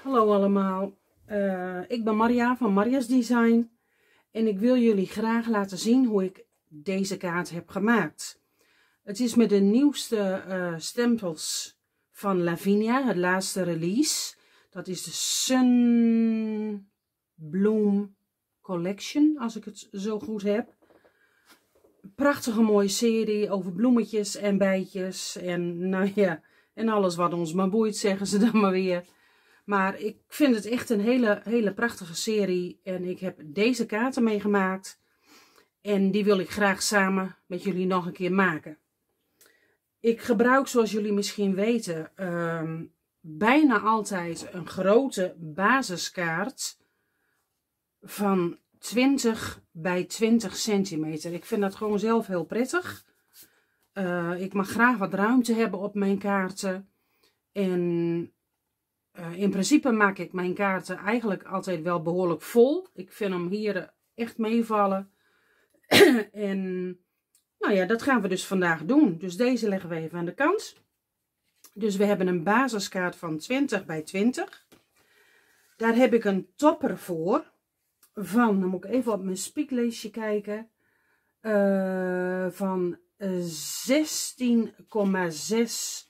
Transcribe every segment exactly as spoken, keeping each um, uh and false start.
Hallo allemaal, uh, ik ben Maria van Maria's Design en ik wil jullie graag laten zien hoe ik deze kaart heb gemaakt. Het is met de nieuwste uh, stempels van Lavinia, het laatste release. Dat is de Sun Bloom Collection, als ik het zo goed heb. Prachtige mooie serie over bloemetjes en bijtjes en nou ja, en alles wat ons maar boeit, zeggen ze dan maar weer. Maar ik vind het echt een hele, hele prachtige serie. En ik heb deze kaarten meegemaakt. En die wil ik graag samen met jullie nog een keer maken. Ik gebruik, zoals jullie misschien weten, uh, bijna altijd een grote basiskaart van twintig bij twintig centimeter. Ik vind dat gewoon zelf heel prettig. Uh, ik mag graag wat ruimte hebben op mijn kaarten. En Uh, in principe maak ik mijn kaarten eigenlijk altijd wel behoorlijk vol. Ik vind hem hier echt meevallen. En nou ja, dat gaan we dus vandaag doen. Dus deze leggen we even aan de kant. Dus we hebben een basiskaart van twintig bij twintig. Daar heb ik een topper voor. Van, dan moet ik even op mijn spiekleesje kijken. Uh, van zestien komma zes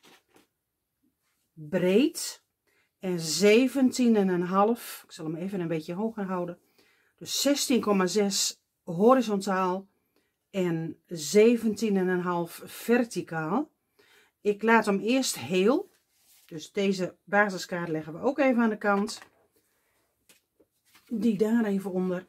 breed. En zeventien komma vijf, ik zal hem even een beetje hoger houden. Dus zestien komma zes horizontaal en zeventien komma vijf verticaal. Ik laat hem eerst heel. Dus deze basiskaart leggen we ook even aan de kant. Die daar even onder.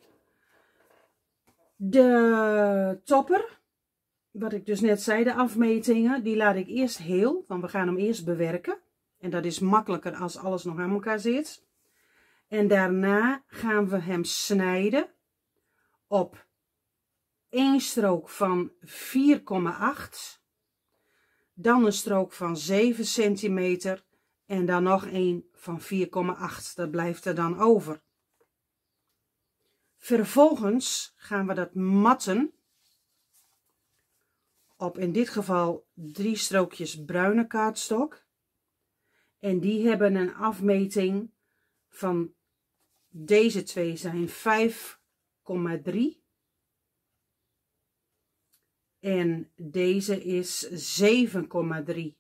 De topper, wat ik dus net zei, de afmetingen, die laat ik eerst heel. Want we gaan hem eerst bewerken. En dat is makkelijker als alles nog aan elkaar zit. En daarna gaan we hem snijden op één strook van vier komma acht. Dan een strook van zeven centimeter. En dan nog één van vier komma acht. Dat blijft er dan over. Vervolgens gaan we dat matten op in dit geval drie strookjes bruine kaartstok. En die hebben een afmeting van, deze twee zijn vijf komma drie. En deze is zeven komma drie.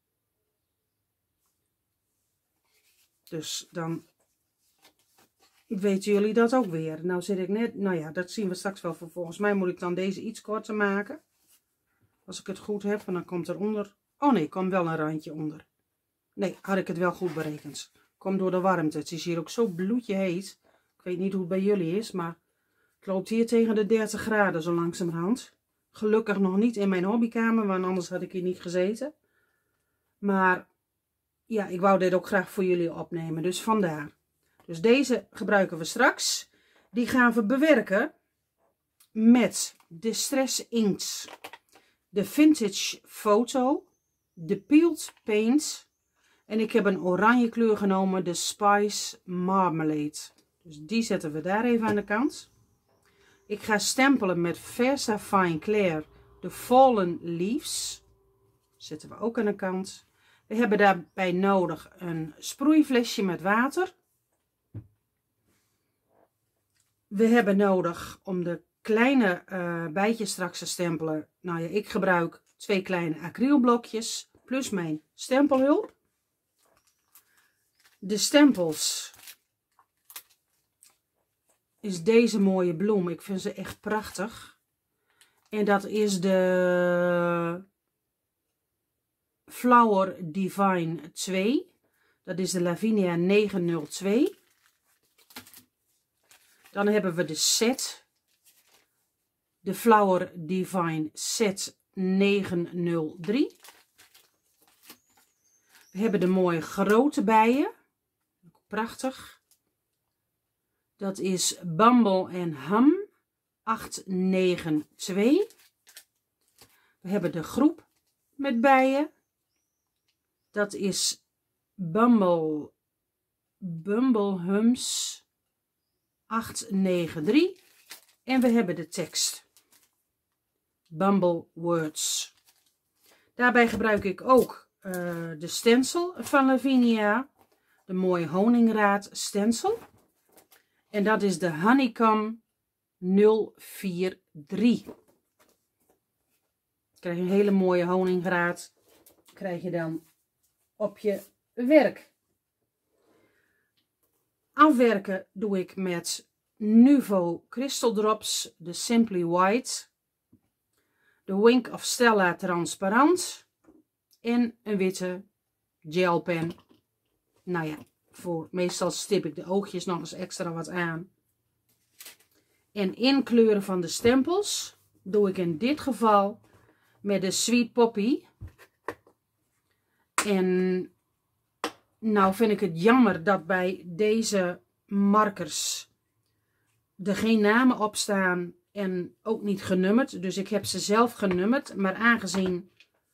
Dus dan weten jullie dat ook weer. Nou zit ik net, nou ja, dat zien we straks wel. Volgens mij moet ik dan deze iets korter maken. Als ik het goed heb, en dan komt er onder. Oh nee, komt wel een randje onder. Nee, had ik het wel goed berekend. Komt door de warmte. Het is hier ook zo bloedje heet. Ik weet niet hoe het bij jullie is, maar het loopt hier tegen de dertig graden zo langzamerhand. Gelukkig nog niet in mijn hobbykamer, want anders had ik hier niet gezeten. Maar ja, ik wou dit ook graag voor jullie opnemen, dus vandaar. Dus deze gebruiken we straks. Die gaan we bewerken met Distress Inks, de Vintage Photo, de Peeled Paint. En ik heb een oranje kleur genomen, de Spice Marmalade. Dus die zetten we daar even aan de kant. Ik ga stempelen met Versa Fine Clair, de Fallen Leaves. Zetten we ook aan de kant. We hebben daarbij nodig een sproeiflesje met water. We hebben nodig om de kleine uh, bijtjes straks te stempelen. Nou ja, ik gebruik twee kleine acrylblokjes plus mijn stempelhulp. De stempels is deze mooie bloem. Ik vind ze echt prachtig. En dat is de Flower Divine twee. Dat is de Lavinia negenhonderdtwee. Dan hebben we de set. De Flower Divine set negenhonderddrie. We hebben de mooie grote bijen. Prachtig. Dat is Bumble en Hum achthonderdnegenentwintig. We hebben de groep met bijen. Dat is Bumble, Bumble Hums achthonderdnegenentwintig. En we hebben de tekst. Bumble Words. Daarbij gebruik ik ook uh, de stencil van Lavinia. de mooie honingraad stencil. En dat is de Honeycomb nul vier drie. Krijg je een hele mooie honingraad. Krijg je dan op je werk. Afwerken doe ik met Nuvo Crystal Drops, de Simply White, de Wink of Stella transparant en een witte gelpen. Nou ja, voor meestal stip ik de oogjes nog eens extra wat aan. En inkleuren van de stempels doe ik in dit geval met de Sweet Poppy. En nou vind ik het jammer dat bij deze markers er geen namen op staan en ook niet genummerd. Dus ik heb ze zelf genummerd. Maar aangezien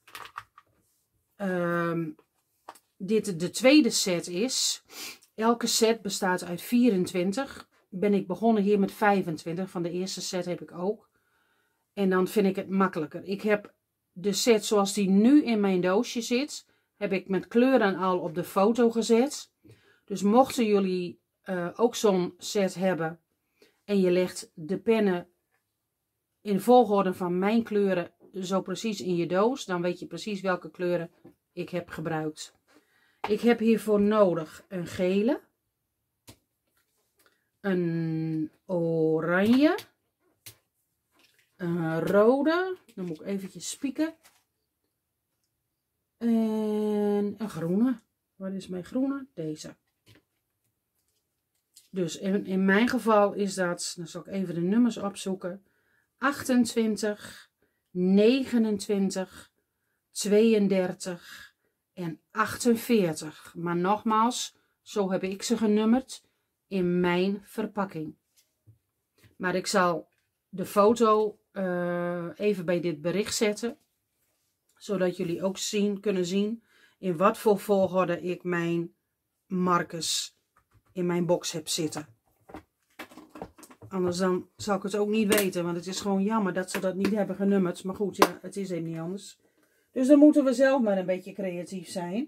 uh, dit de tweede set is, elke set bestaat uit vierentwintig, ben ik begonnen hier met vijfentwintig. Van de eerste set heb ik ook. En dan vind ik het makkelijker. Ik heb de set zoals die nu in mijn doosje zit, heb ik met kleuren al op de foto gezet. Dus mochten jullie uh, ook zo'n set hebben en je legt de pennen in volgorde van mijn kleuren zo precies in je doos, dan weet je precies welke kleuren ik heb gebruikt. Ik heb hiervoor nodig een gele, een oranje, een rode, dan moet ik eventjes spieken, en een groene. Wat is mijn groene? Deze. Dus in, in mijn geval is dat, dan zal ik even de nummers opzoeken, achtentwintig, negenentwintig, tweeëndertig en achtenveertig. Maar nogmaals, zo heb ik ze genummerd in mijn verpakking. Maar ik zal de foto uh, even bij dit bericht zetten, zodat jullie ook zien, kunnen zien in wat voor volgorde ik mijn markers in mijn box heb zitten. Anders dan zal ik het ook niet weten, want het is gewoon jammer dat ze dat niet hebben genummerd. Maar goed, ja, het is even niet anders. Dus dan moeten we zelf maar een beetje creatief zijn.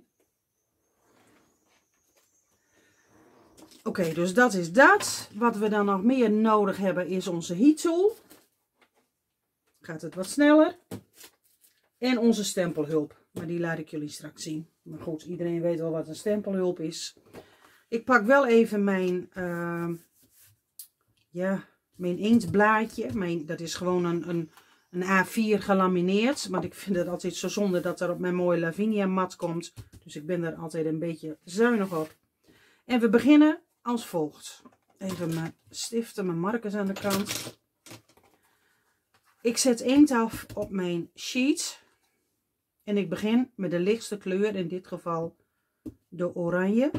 Oké, okay, dus dat is dat. Wat we dan nog meer nodig hebben is onze heat tool. Gaat het wat sneller. En onze stempelhulp. Maar die laat ik jullie straks zien. Maar goed, iedereen weet wel wat een stempelhulp is. Ik pak wel even mijn, uh, ja, mijn inktblaadje. Mijn, dat is gewoon een, een, een A vier gelamineerd. Want ik vind het altijd zo zonde dat er op mijn mooie Lavinia mat komt. Dus ik ben er altijd een beetje zuinig op. En we beginnen als volgt. Even mijn stiften, mijn markers aan de kant. Ik zet inkt af op mijn sheet. En ik begin met de lichtste kleur, in dit geval de oranje.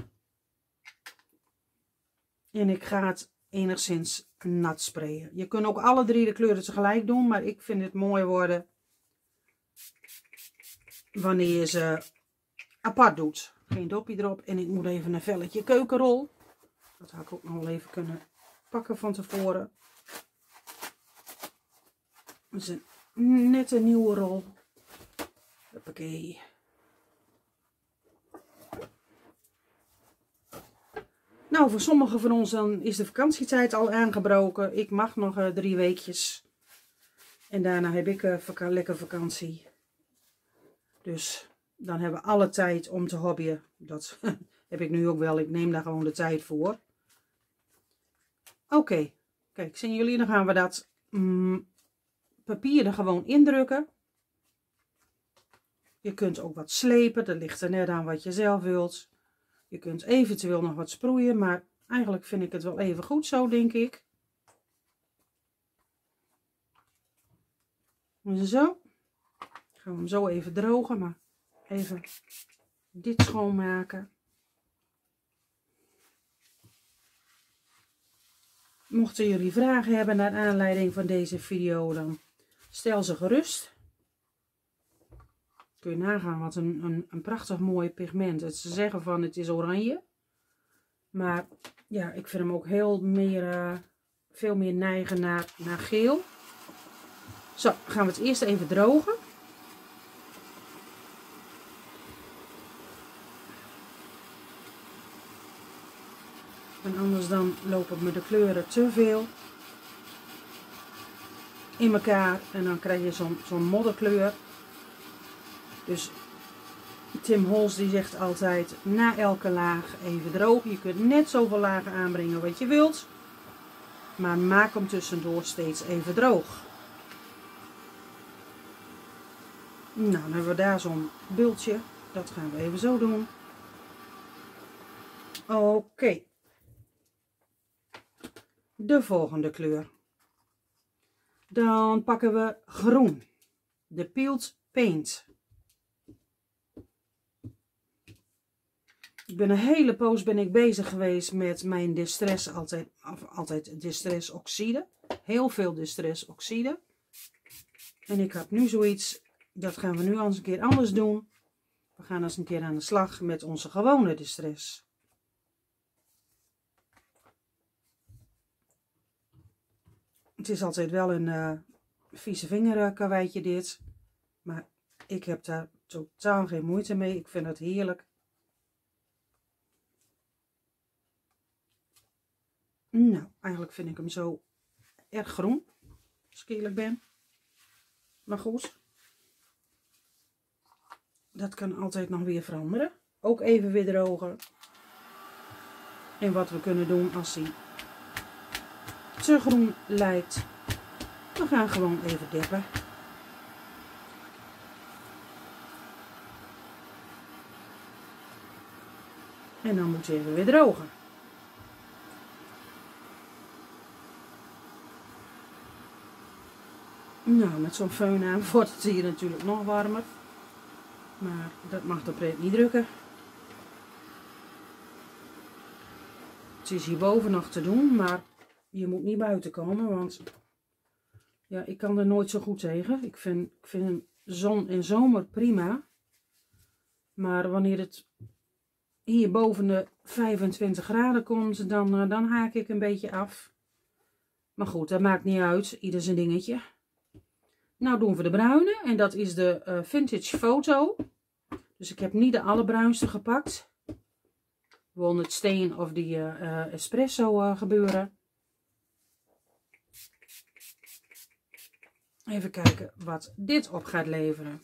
En ik ga het enigszins nat sprayen. Je kunt ook alle drie de kleuren tegelijk doen, maar ik vind het mooi worden wanneer je ze apart doet. Geen dopje erop. En ik moet even een velletje keukenrol. Dat had ik ook nog wel even kunnen pakken van tevoren. Dat is een nette nieuwe rol. Hoppakee. Nou, voor sommigen van ons dan is de vakantietijd al aangebroken. Ik mag nog uh, drie weekjes. En daarna heb ik uh, vaka lekker vakantie. Dus dan hebben we alle tijd om te hobbyen. Dat heb ik nu ook wel. Ik neem daar gewoon de tijd voor. Oké. Okay. Kijk, zien jullie? Dan gaan we dat mm, papier er gewoon indrukken. Je kunt ook wat slepen. Dat ligt er net aan wat je zelf wilt. Je kunt eventueel nog wat sproeien. Maar eigenlijk vind ik het wel even goed zo, denk ik. Zo. Gaan we hem zo even drogen. Maar even dit schoonmaken. Mochten jullie vragen hebben naar aanleiding van deze video, dan stel ze gerust. Kun je nagaan wat een, een, een prachtig mooi pigment. Het ze zeggen van het is oranje. Maar ja, ik vind hem ook heel meer, uh, veel meer neigen naar, naar geel. Zo, gaan we het eerst even drogen. En anders dan lopen me de kleuren te veel in elkaar. En dan krijg je zo'n zo'n modderkleur. Dus Tim Holtz die zegt altijd na elke laag even drogen. Je kunt net zoveel lagen aanbrengen wat je wilt. Maar maak hem tussendoor steeds even droog. Nou, dan hebben we daar zo'n bultje. Dat gaan we even zo doen. Oké. Okay. De volgende kleur. Dan pakken we groen. De Peeled Paint. Ik ben een hele poos ben ik bezig geweest met mijn Distress, altijd, altijd Distress Oxide. Heel veel Distress Oxide. En ik had nu zoiets, dat gaan we nu al eens een keer anders doen. We gaan eens een keer aan de slag met onze gewone Distress. Het is altijd wel een uh, vieze vinger karweitje dit. Maar ik heb daar totaal geen moeite mee. Ik vind het heerlijk. Nou, eigenlijk vind ik hem zo erg groen. Als ik eerlijk ben. Maar goed. Dat kan altijd nog weer veranderen. Ook even weer drogen. En wat we kunnen doen als hij te groen lijkt. We gaan gewoon even deppen. En dan moet hij even weer drogen. Nou, met zo'n föhn aan wordt het hier natuurlijk nog warmer. Maar dat mag de pret niet drukken. Het is hierboven nog te doen, maar je moet niet buiten komen, want ja, ik kan er nooit zo goed tegen. Ik vind, ik vind zon en zomer prima. Maar wanneer het hier boven de vijfentwintig graden komt, dan, dan haak ik een beetje af. Maar goed, dat maakt niet uit. Ieder zijn dingetje. Nou doen we de bruine. En dat is de uh, Vintage Photo. Dus ik heb niet de allerbruinste gepakt. Walnut Stain of die uh, uh, Espresso uh, gebeuren. Even kijken wat dit op gaat leveren.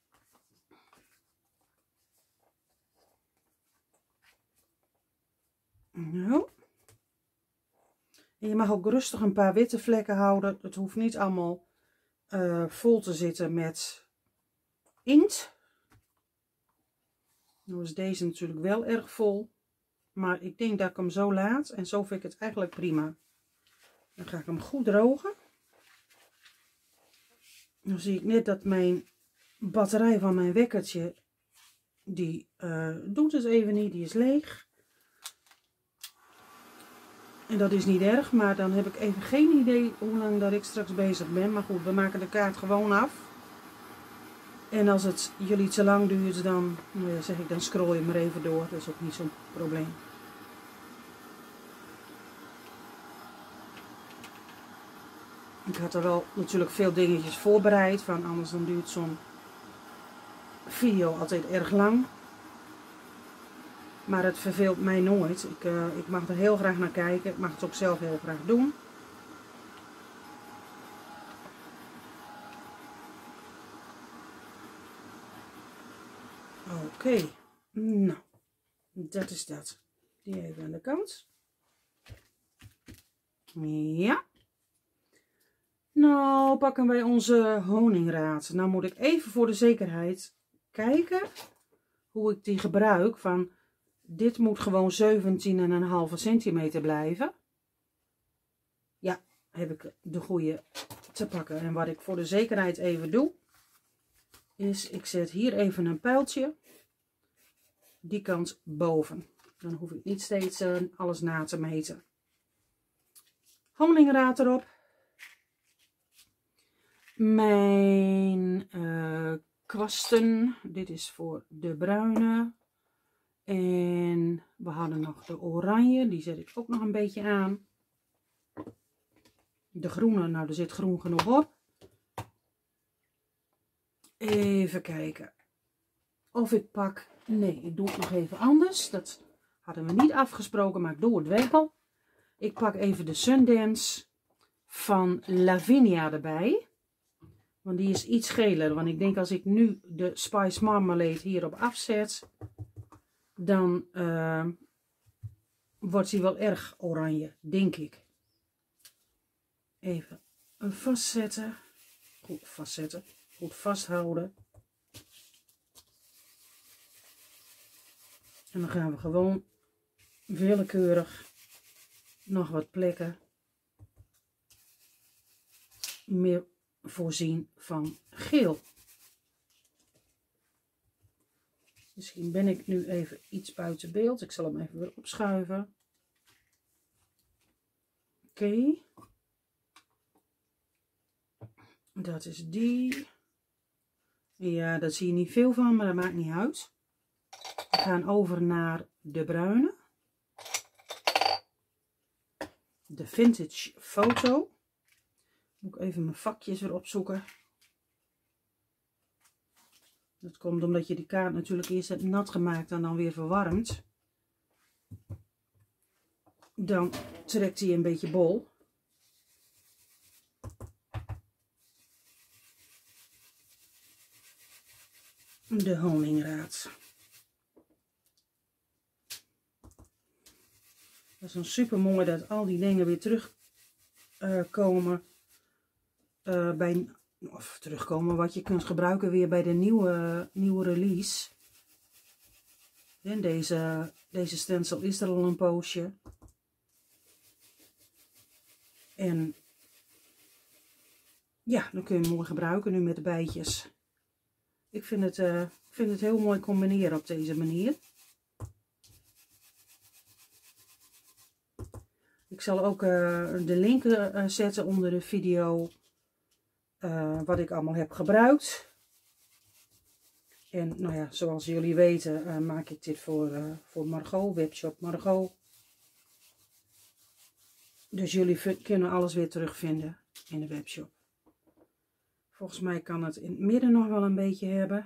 Nou. En je mag ook rustig een paar witte vlekken houden. Het hoeft niet allemaal uh, vol te zitten met inkt. Nu is deze natuurlijk wel erg vol. Maar ik denk dat ik hem zo laat. En zo vind ik het eigenlijk prima. Dan ga ik hem goed drogen. Dan zie ik net dat mijn batterij van mijn wekkertje, die uh, doet het even niet. Die is leeg. En dat is niet erg, maar dan heb ik even geen idee hoe lang dat ik straks bezig ben. Maar goed, we maken de kaart gewoon af. En als het jullie te lang duurt, dan nou ja, zeg ik, dan scroll je maar even door. Dat is ook niet zo'n probleem. Ik had er wel natuurlijk veel dingetjes voorbereid, van anders dan duurt zo'n video altijd erg lang. Maar het verveelt mij nooit. Ik, uh, ik mag er heel graag naar kijken. Ik mag het ook zelf heel graag doen. Oké. Okay. Nou. Dat is dat. Die even aan de kant. Ja. Nou pakken wij onze honingraad. Nou moet ik even voor de zekerheid kijken hoe ik die gebruik. Van dit moet gewoon zeventien komma vijf centimeter blijven. Ja, heb ik de goede te pakken. En wat ik voor de zekerheid even doe, is ik zet hier even een pijltje. Die kant boven. Dan hoef ik niet steeds uh, alles na te meten. Honingraad erop. Mijn uh, kwasten. Dit is voor de bruine. En we hadden nog de oranje. Die zet ik ook nog een beetje aan. De groene. Nou, er zit groen genoeg op. Even kijken. Of ik pak... Nee, ik doe het nog even anders. Dat Hadden we niet afgesproken, maar ik doe het wel. Ik pak even de Sundance van Lavinia erbij. Want die is iets geler. Want ik denk als ik nu de Spice Marmalade hierop afzet, dan uh, wordt die wel erg oranje, denk ik. Even vastzetten. Goed vastzetten. Goed vasthouden. En dan gaan we gewoon willekeurig nog wat plekken meer voorzien van geel. Misschien ben ik nu even iets buiten beeld. Ik zal hem even weer opschuiven. Oké. Okay. Dat is die. Ja, daar zie je niet veel van, maar dat maakt niet uit. We gaan over naar de bruine. De Vintage Photo. Moet ik even mijn vakjes weer opzoeken. Dat komt omdat je die kaart natuurlijk eerst hebt nat gemaakt en dan weer verwarmt. Dan trekt hij een beetje bol. De honingraad. Dat is dan super mooi dat al die dingen weer terugkomen uh, uh, bij, of terugkomen wat je kunt gebruiken weer bij de nieuwe, nieuwe release. En deze, deze stencil is er al een poosje. En ja, dan kun je hem mooi gebruiken nu met de bijtjes. Ik vind het, uh, vind het heel mooi combineren op deze manier. Ik zal ook uh, de link uh, zetten onder de video uh, wat ik allemaal heb gebruikt. En nou ja, zoals jullie weten uh, maak ik dit voor, uh, voor Margot, Webshop Margot. Dus jullie kunnen alles weer terugvinden in de webshop. Volgens mij kan het in het midden nog wel een beetje hebben.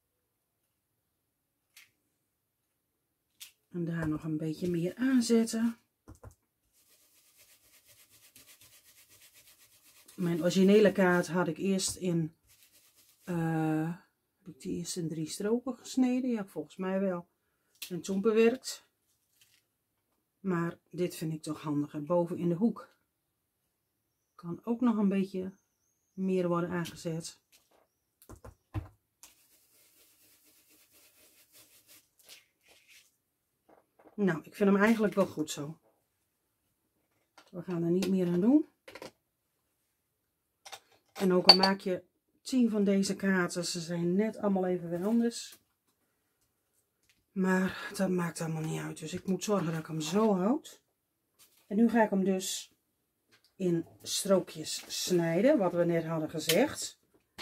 En daar nog een beetje meer aanzetten. Mijn originele kaart had ik eerst in, uh, heb ik die eerst in drie stroken gesneden. Ja, volgens mij wel. En toen bewerkt. Maar dit vind ik toch handiger. Boven in de hoek kan ook nog een beetje meer worden aangezet. Nou, ik vind hem eigenlijk wel goed zo. We gaan er niet meer aan doen. En ook al maak je tien van deze kaarten, ze zijn net allemaal even weer anders. Maar dat maakt allemaal niet uit. Dus ik moet zorgen dat ik hem zo houd. En nu ga ik hem dus in strookjes snijden, wat we net hadden gezegd.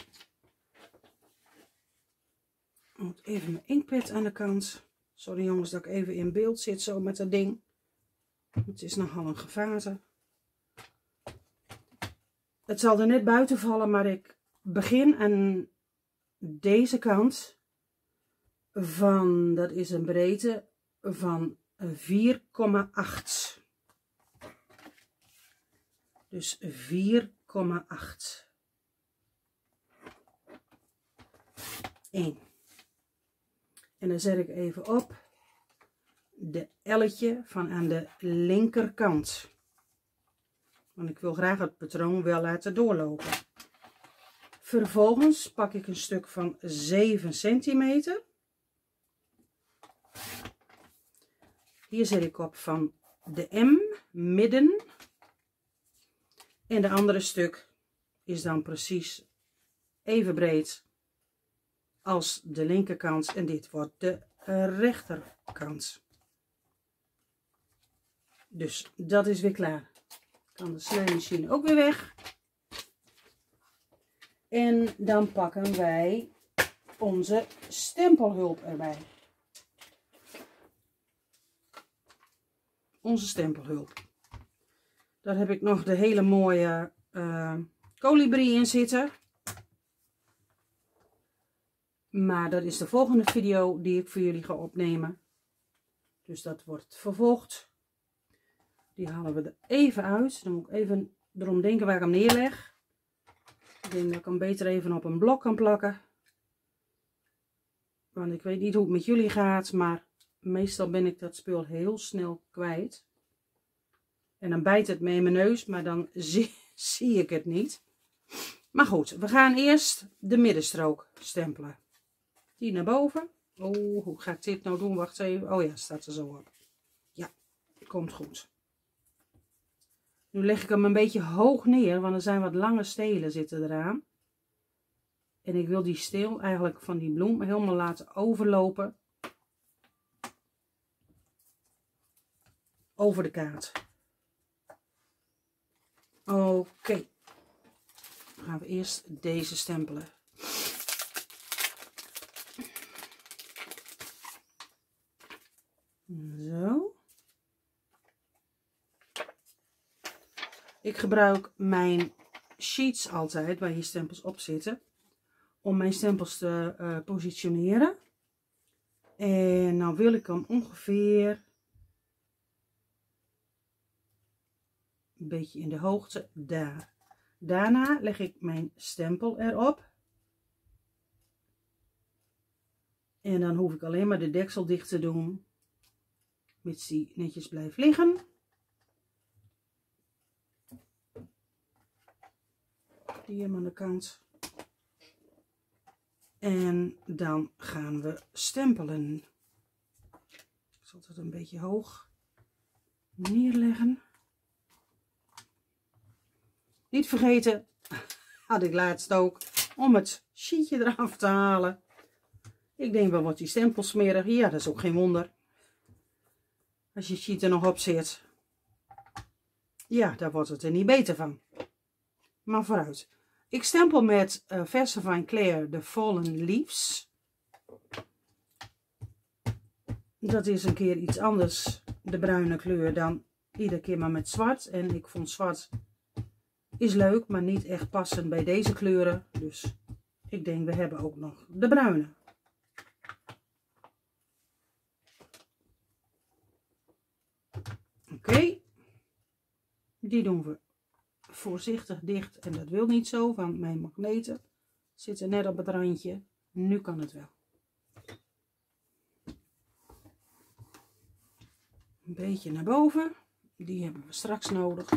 Ik moet even mijn inkpad aan de kant. Sorry jongens dat ik even in beeld zit zo met dat ding. Het is nogal een gevaarte. Het zal er net buiten vallen, maar ik begin aan deze kant van, dat is een breedte van vier komma acht. Dus vier komma acht. één. En dan zet ik even op de elletje van aan de linkerkant. Want ik wil graag het patroon wel laten doorlopen. Vervolgens pak ik een stuk van zeven centimeter. Hier zet ik op van de M, midden. En de andere stuk is dan precies even breed als de linkerkant. En dit wordt de rechterkant. Dus dat is weer klaar. Kan de snijmachine ook weer weg. En dan pakken wij onze stempelhulp erbij. Onze stempelhulp. Daar heb ik nog de hele mooie uh, kolibrie in zitten. Maar dat is de volgende video die ik voor jullie ga opnemen. Dus dat wordt vervolgd. Die halen we er even uit. Dan moet ik even erom denken waar ik hem neerleg. Ik denk dat ik hem beter even op een blok kan plakken. Want ik weet niet hoe het met jullie gaat, maar meestal ben ik dat spul heel snel kwijt. En dan bijt het me in mijn neus, maar dan zie, zie ik het niet. Maar goed, we gaan eerst de middenstrook stempelen. Die naar boven. Oh, hoe ga ik dit nou doen? Wacht even. Oh ja, staat er zo op. Ja, komt goed. Nu leg ik hem een beetje hoog neer, want er zijn wat lange stelen zitten eraan. En ik wil die steel eigenlijk van die bloem helemaal laten overlopen. Over de kaart. Oké. Okay. Dan gaan we eerst deze stempelen. Zo. Ik gebruik mijn sheets altijd, waar hier stempels op zitten, om mijn stempels te uh, positioneren. En nou wil ik hem ongeveer een beetje in de hoogte daar. Daarna leg ik mijn stempel erop. En dan hoef ik alleen maar de deksel dicht te doen, mits die netjes blijft liggen. Die hem aan de kant. En dan gaan we stempelen. Ik zal het een beetje hoog neerleggen. Niet vergeten, had ik laatst ook, om het sheetje eraf te halen. Ik denk wel wat die stempels smerig. Ja, dat is ook geen wonder. Als je sheet er nog op zit. Ja, daar wordt het er niet beter van. Maar vooruit. Ik stempel met uh, Versafine Clair de Fallen Leaves. Dat is een keer iets anders, de bruine kleur, dan iedere keer maar met zwart. En ik vond zwart is leuk, maar niet echt passend bij deze kleuren. Dus ik denk, we hebben ook nog de bruine. Oké. Okay. Die doen we voorzichtig dicht. En dat wil niet zo, want mijn magneten zitten net op het randje. Nu kan het wel. Een beetje naar boven. Die hebben we straks nodig.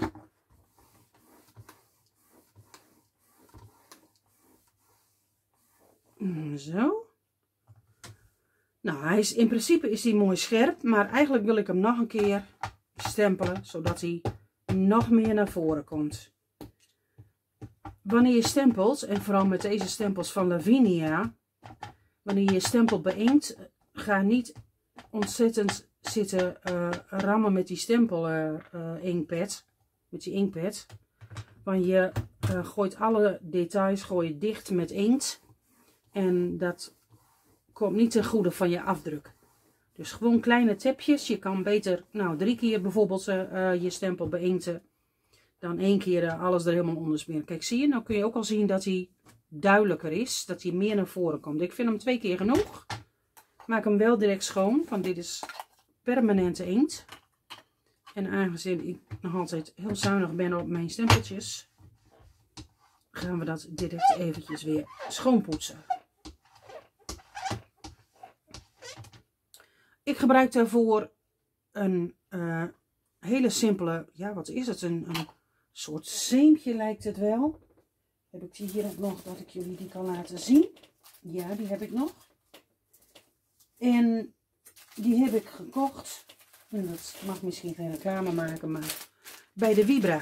Zo. Nou, hij is, in principe is hij mooi scherp, maar eigenlijk wil ik hem nog een keer stempelen, zodat hij nog meer naar voren komt. Wanneer je stempelt, en vooral met deze stempels van Lavinia, wanneer je stempelt beïnkt, ga niet ontzettend zitten uh, rammen met die stempel uh, uh, inkpad, met die inkpad. Want je uh, gooit alle details gooi je dicht met inkt. En dat komt niet ten goede van je afdruk. Dus gewoon kleine tipjes. Je kan beter nou, drie keer bijvoorbeeld uh, je stempel beïnkten. Dan één keer uh, alles er helemaal onder smeren. Kijk, zie je? Nou kun je ook al zien dat hij duidelijker is. Dat hij meer naar voren komt. Ik vind hem twee keer genoeg. Maak hem wel direct schoon. Want dit is permanente inkt. En aangezien ik nog altijd heel zuinig ben op mijn stempeltjes, gaan we dat direct eventjes weer schoonpoetsen. Ik gebruik daarvoor een uh, hele simpele, ja wat is het, een, een soort zeempje lijkt het wel. Heb ik die hier ook nog, dat ik jullie die kan laten zien. Ja, die heb ik nog. En die heb ik gekocht, en dat mag misschien geen reclame maken, maar bij de Vibra.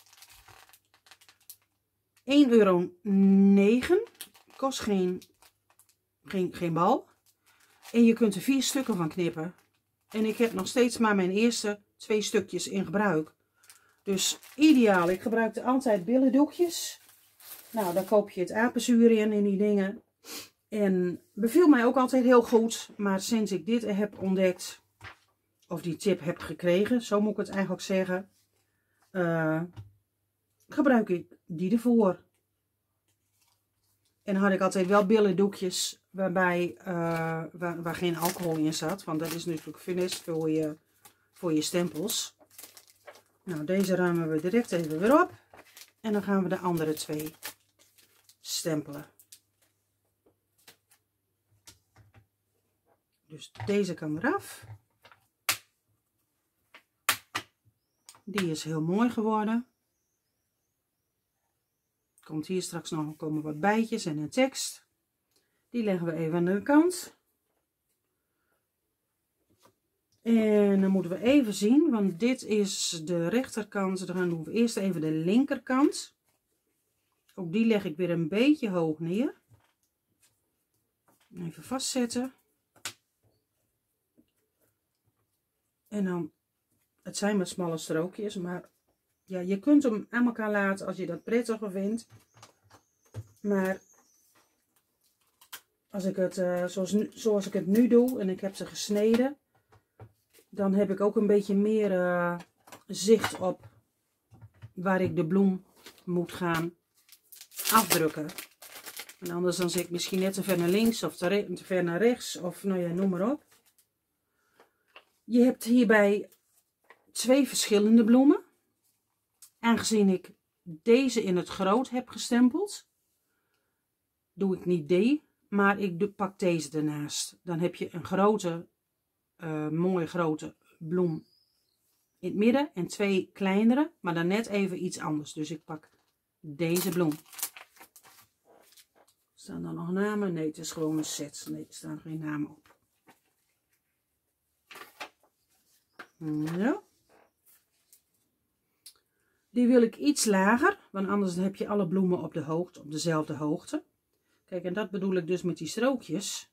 één euro negen, kost geen, geen, geen bal. En je kunt er vier stukken van knippen. En ik heb nog steeds maar mijn eerste twee stukjes in gebruik. Dus ideaal. Ik gebruikte altijd billendoekjes. Nou, daar koop je het apenzuur in en die dingen. En beviel mij ook altijd heel goed. Maar sinds ik dit heb ontdekt, of die tip heb gekregen, zo moet ik het eigenlijk zeggen, uh, gebruik ik die ervoor. En dan had ik altijd wel billendoekjes waarbij, uh, waar, waar geen alcohol in zat. Want dat is natuurlijk funest voor je, voor je stempels. Nou, deze ruimen we direct even weer op. En dan gaan we de andere twee stempelen. Dus deze kan eraf. Die is heel mooi geworden. Komt hier straks nog komen wat bijtjes en een tekst. Die leggen we even aan de kant. En dan moeten we even zien, want dit is de rechterkant. Dan doen we eerst even de linkerkant. Ook die leg ik weer een beetje hoog neer. Even vastzetten. En dan, het zijn maar smalle strookjes, maar ja, je kunt hem aan elkaar laten als je dat prettiger vindt. Maar als ik het, uh, zoals, nu, zoals ik het nu doe en ik heb ze gesneden, dan heb ik ook een beetje meer uh, zicht op waar ik de bloem moet gaan afdrukken. En anders dan zit ik misschien net te ver naar links of te, te ver naar rechts of nou ja, noem maar op. Je hebt hierbij twee verschillende bloemen. Aangezien ik deze in het groot heb gestempeld, doe ik niet die, maar ik pak deze ernaast. Dan heb je een grote, uh, mooie grote bloem in het midden en twee kleinere, maar dan net even iets anders. Dus ik pak deze bloem. Staan er nog namen? Nee, het is gewoon een set. Nee, er staan geen namen op. Zo. Die wil ik iets lager, want anders heb je alle bloemen op de hoogte, op dezelfde hoogte. Kijk, en dat bedoel ik dus met die strookjes.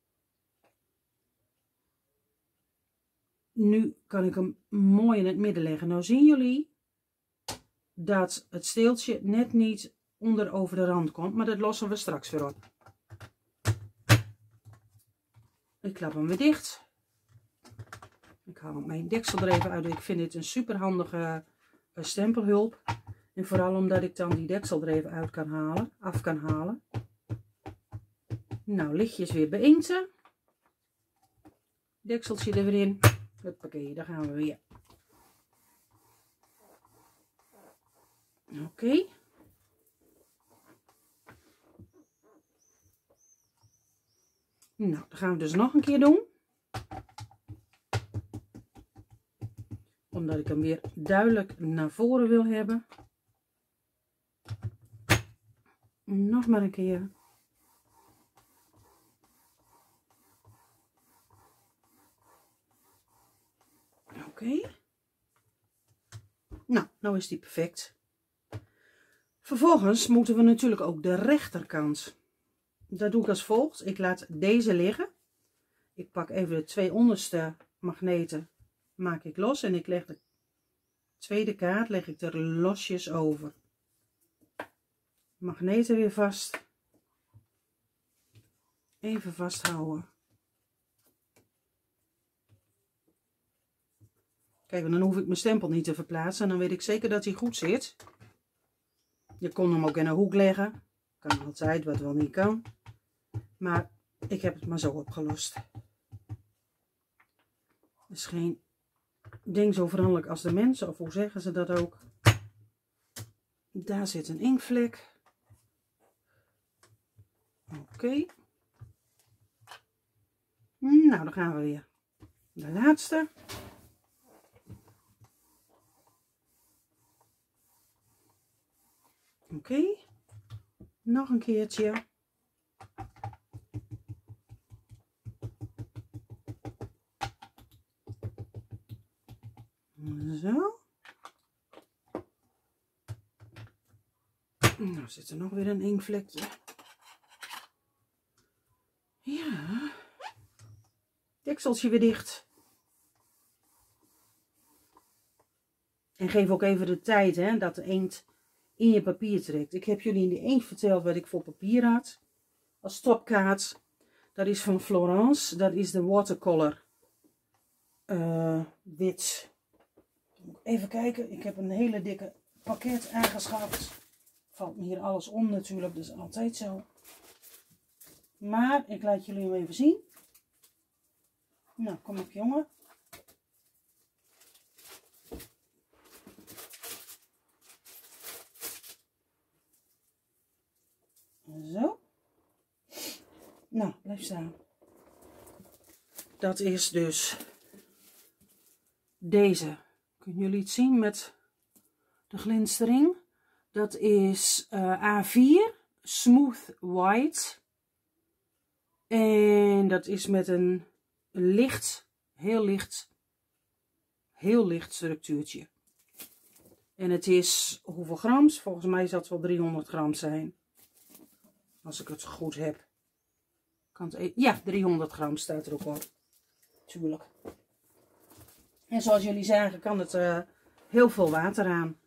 Nu kan ik hem mooi in het midden leggen. Nou zien jullie dat het steeltje net niet onder over de rand komt, maar dat lossen we straks weer op. Ik klap hem weer dicht. Ik haal mijn deksel er even uit. Ik vind dit een super handige stempelhulp. En vooral omdat ik dan die deksel er even uit kan halen, af kan halen. Nou, lichtjes weer beïnkten. Dekseltje er weer in. Huppakee, daar gaan we weer. Oké. Okay. Nou, dat gaan we dus nog een keer doen. Omdat ik hem weer duidelijk naar voren wil hebben. Nog maar een keer. Oké. Okay. Nou, nou is die perfect. Vervolgens moeten we natuurlijk ook de rechterkant. Dat doe ik als volgt. Ik laat deze liggen. Ik pak even de twee onderste magneten, maak ik los en ik leg de tweede kaart leg ik er losjes over. Magneten weer vast. Even vasthouden. Kijk, dan hoef ik mijn stempel niet te verplaatsen en dan weet ik zeker dat hij goed zit. Je kon hem ook in een hoek leggen. Kan altijd, wat wel niet kan. Maar ik heb het maar zo opgelost. Het is geen ding zo veranderlijk als de mensen, of hoe zeggen ze dat ook. Daar zit een inkvlek. Oké. Okay. Nou, dan gaan we weer. De laatste. Oké. Okay. Nog een keertje. Zo. Nou zit er nog weer een inkvlekje. Ja. Dekseltje weer dicht. En geef ook even de tijd, hè, dat de inkt in je papier trekt. Ik heb jullie in de inkt verteld wat ik voor papier had. Als stopkaart. Dat is van Florence. Dat is de watercolor uh, wit. Even kijken. Ik heb een hele dikke pakket aangeschaft. Valt me hier alles om natuurlijk. Dat is altijd zo. Maar ik laat jullie hem even zien. Nou, kom op jongen. Zo. Nou, blijf staan. Dat is dus deze. Kunnen jullie het zien met de glinstering? Dat is uh, A vier Smooth White. En dat is met een licht, heel licht, heel licht structuurtje. En het is hoeveel grams? Volgens mij zal het wel driehonderd gram zijn. Als ik het goed heb. Kan het e ja, driehonderd gram staat er ook op. Tuurlijk. En zoals jullie zagen kan het uh, heel veel water aan.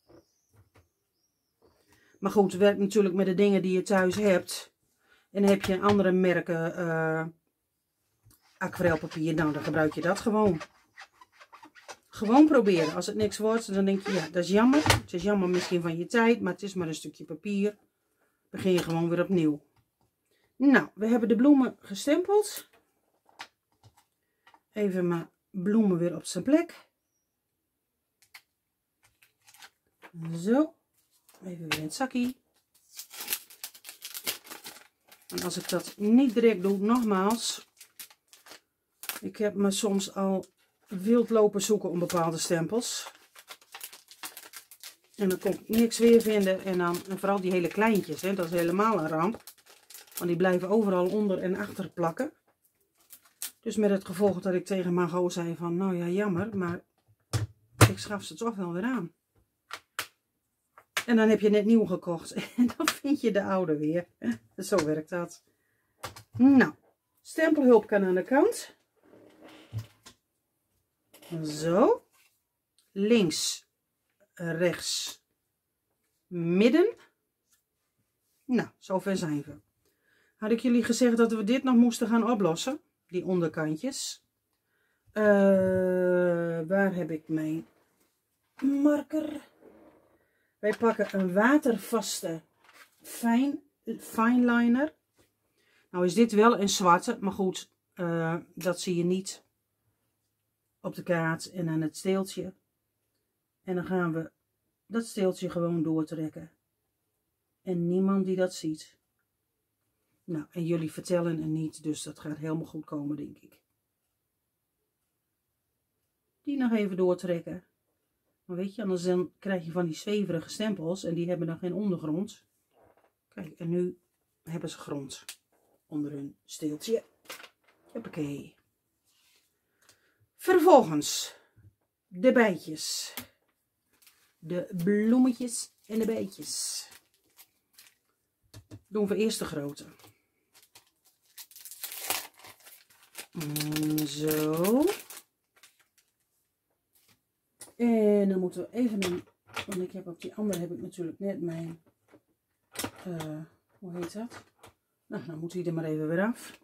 Maar goed, het werkt natuurlijk met de dingen die je thuis hebt. En heb je andere merken uh, aquarelpapier, nou dan gebruik je dat gewoon. Gewoon proberen. Als het niks wordt, dan denk je, ja, dat is jammer. Het is jammer misschien van je tijd, maar het is maar een stukje papier. Begin je gewoon weer opnieuw. Nou, we hebben de bloemen gestempeld. Even mijn bloemen weer op zijn plek. Zo. Even weer in het zakje. En als ik dat niet direct doe, nogmaals. Ik heb me soms al wild lopen zoeken om bepaalde stempels. En dan kon ik niks weer vinden. En dan, en vooral die hele kleintjes, hè, dat is helemaal een ramp. Want die blijven overal onder en achter plakken. Dus met het gevolg dat ik tegen Margot zei van, nou ja, jammer, maar ik schaf ze toch wel weer aan. En dan heb je net nieuw gekocht en dan vind je de oude weer. Zo werkt dat. Nou, stempelhulp kan aan de kant. Zo. Links, rechts, midden. Nou, zover zijn we. Had ik jullie gezegd dat we dit nog moesten gaan oplossen? Die onderkantjes. Uh, waar heb ik mijn marker? Wij pakken een watervaste fine, fine liner. Nou is dit wel een zwarte, maar goed, uh, dat zie je niet op de kaart en aan het steeltje. En dan gaan we dat steeltje gewoon doortrekken. En niemand die dat ziet. Nou, en jullie vertellen er niet, dus dat gaat helemaal goed komen, denk ik. Die nog even doortrekken. Maar weet je, anders dan krijg je van die zweverige stempels en die hebben dan geen ondergrond. Kijk, en nu hebben ze grond onder hun steeltje. Hoppakee. Vervolgens de bijtjes. De bloemetjes en de bijtjes. Doen we eerst de grote. Zo. En dan moeten we even een, want ik heb op die andere heb ik natuurlijk net mijn, uh, hoe heet dat? Nou, dan moet hij er maar even weer af.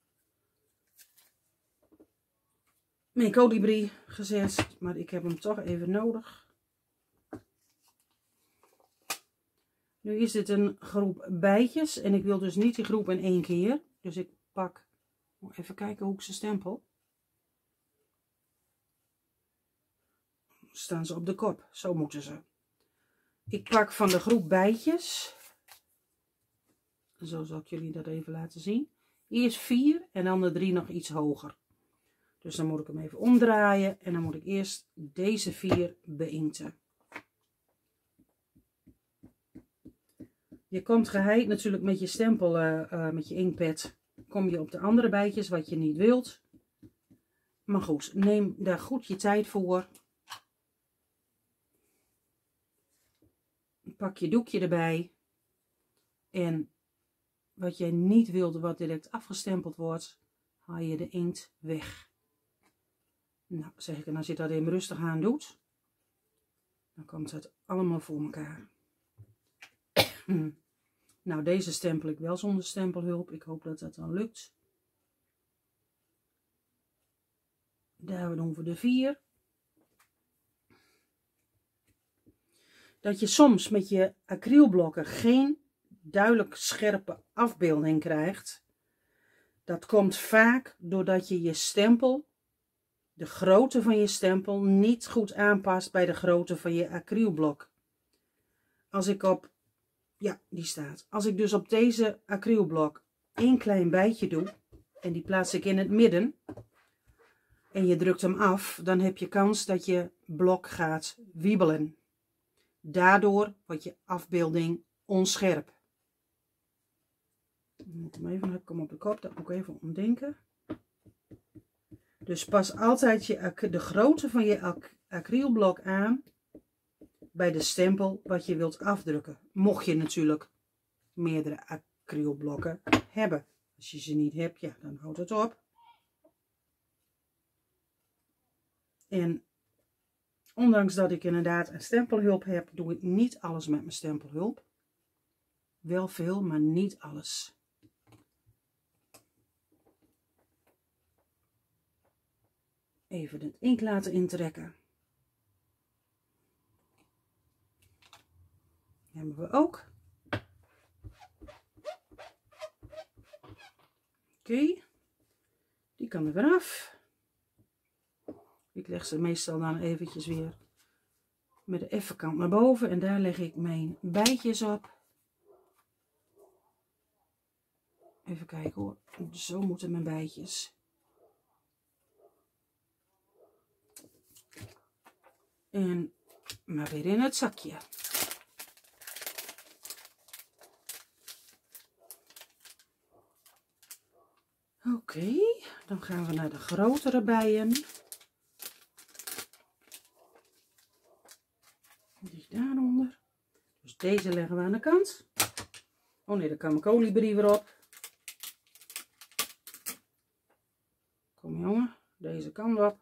Mijn kolibrie gezet, maar ik heb hem toch even nodig. Nu is dit een groep bijtjes en ik wil dus niet die groep in één keer. Dus ik pak, even kijken hoe ik ze stempel. Staan ze op de kop, zo moeten ze. Ik pak van de groep bijtjes. Zo zal ik jullie dat even laten zien. Eerst vier en dan de drie nog iets hoger. Dus dan moet ik hem even omdraaien en dan moet ik eerst deze vier beinkten. Je komt geheid natuurlijk met je stempel, uh, uh, met je inkpad, kom je op de andere bijtjes wat je niet wilt. Maar goed, neem daar goed je tijd voor. Pak je doekje erbij. En wat jij niet wilde wat direct afgestempeld wordt, haal je de inkt weg. Nou, zeg ik, en als je dat even rustig aan doet, dan komt het allemaal voor elkaar. Nou, deze stempel ik wel zonder stempelhulp. Ik hoop dat dat dan lukt. Daar doen we de vier. Dat je soms met je acrylblokken geen duidelijk scherpe afbeelding krijgt. Dat komt vaak doordat je je stempel, de grootte van je stempel, niet goed aanpast bij de grootte van je acrylblok. Als ik op, ja, die staat. Als ik dus op deze acrylblok één klein bijtje doe en die plaats ik in het midden en je drukt hem af, dan heb je kans dat je blok gaat wiebelen. Daardoor wordt je afbeelding onscherp. Ik moet hem even, ik kom op de kop, dat moet ik even omdenken. Dus pas altijd je, de grootte van je acrylblok aan bij de stempel wat je wilt afdrukken. Mocht je natuurlijk meerdere acrylblokken hebben. Als je ze niet hebt, ja, dan houdt het op. En ondanks dat ik inderdaad een stempelhulp heb, doe ik niet alles met mijn stempelhulp. Wel veel, maar niet alles. Even het inkt laten intrekken. Die hebben we ook. Oké, okay. Die kan er weer af. Ik leg ze meestal dan eventjes weer met de effenkant naar boven en daar leg ik mijn bijtjes op. Even kijken hoor, zo moeten mijn bijtjes. En maar weer in het zakje. Oké, okay, dan gaan we naar de grotere bijen. Die daaronder. Dus deze leggen we aan de kant. Oh nee, daar kan mijn kolibrie weer op. Kom jongen, deze kant op.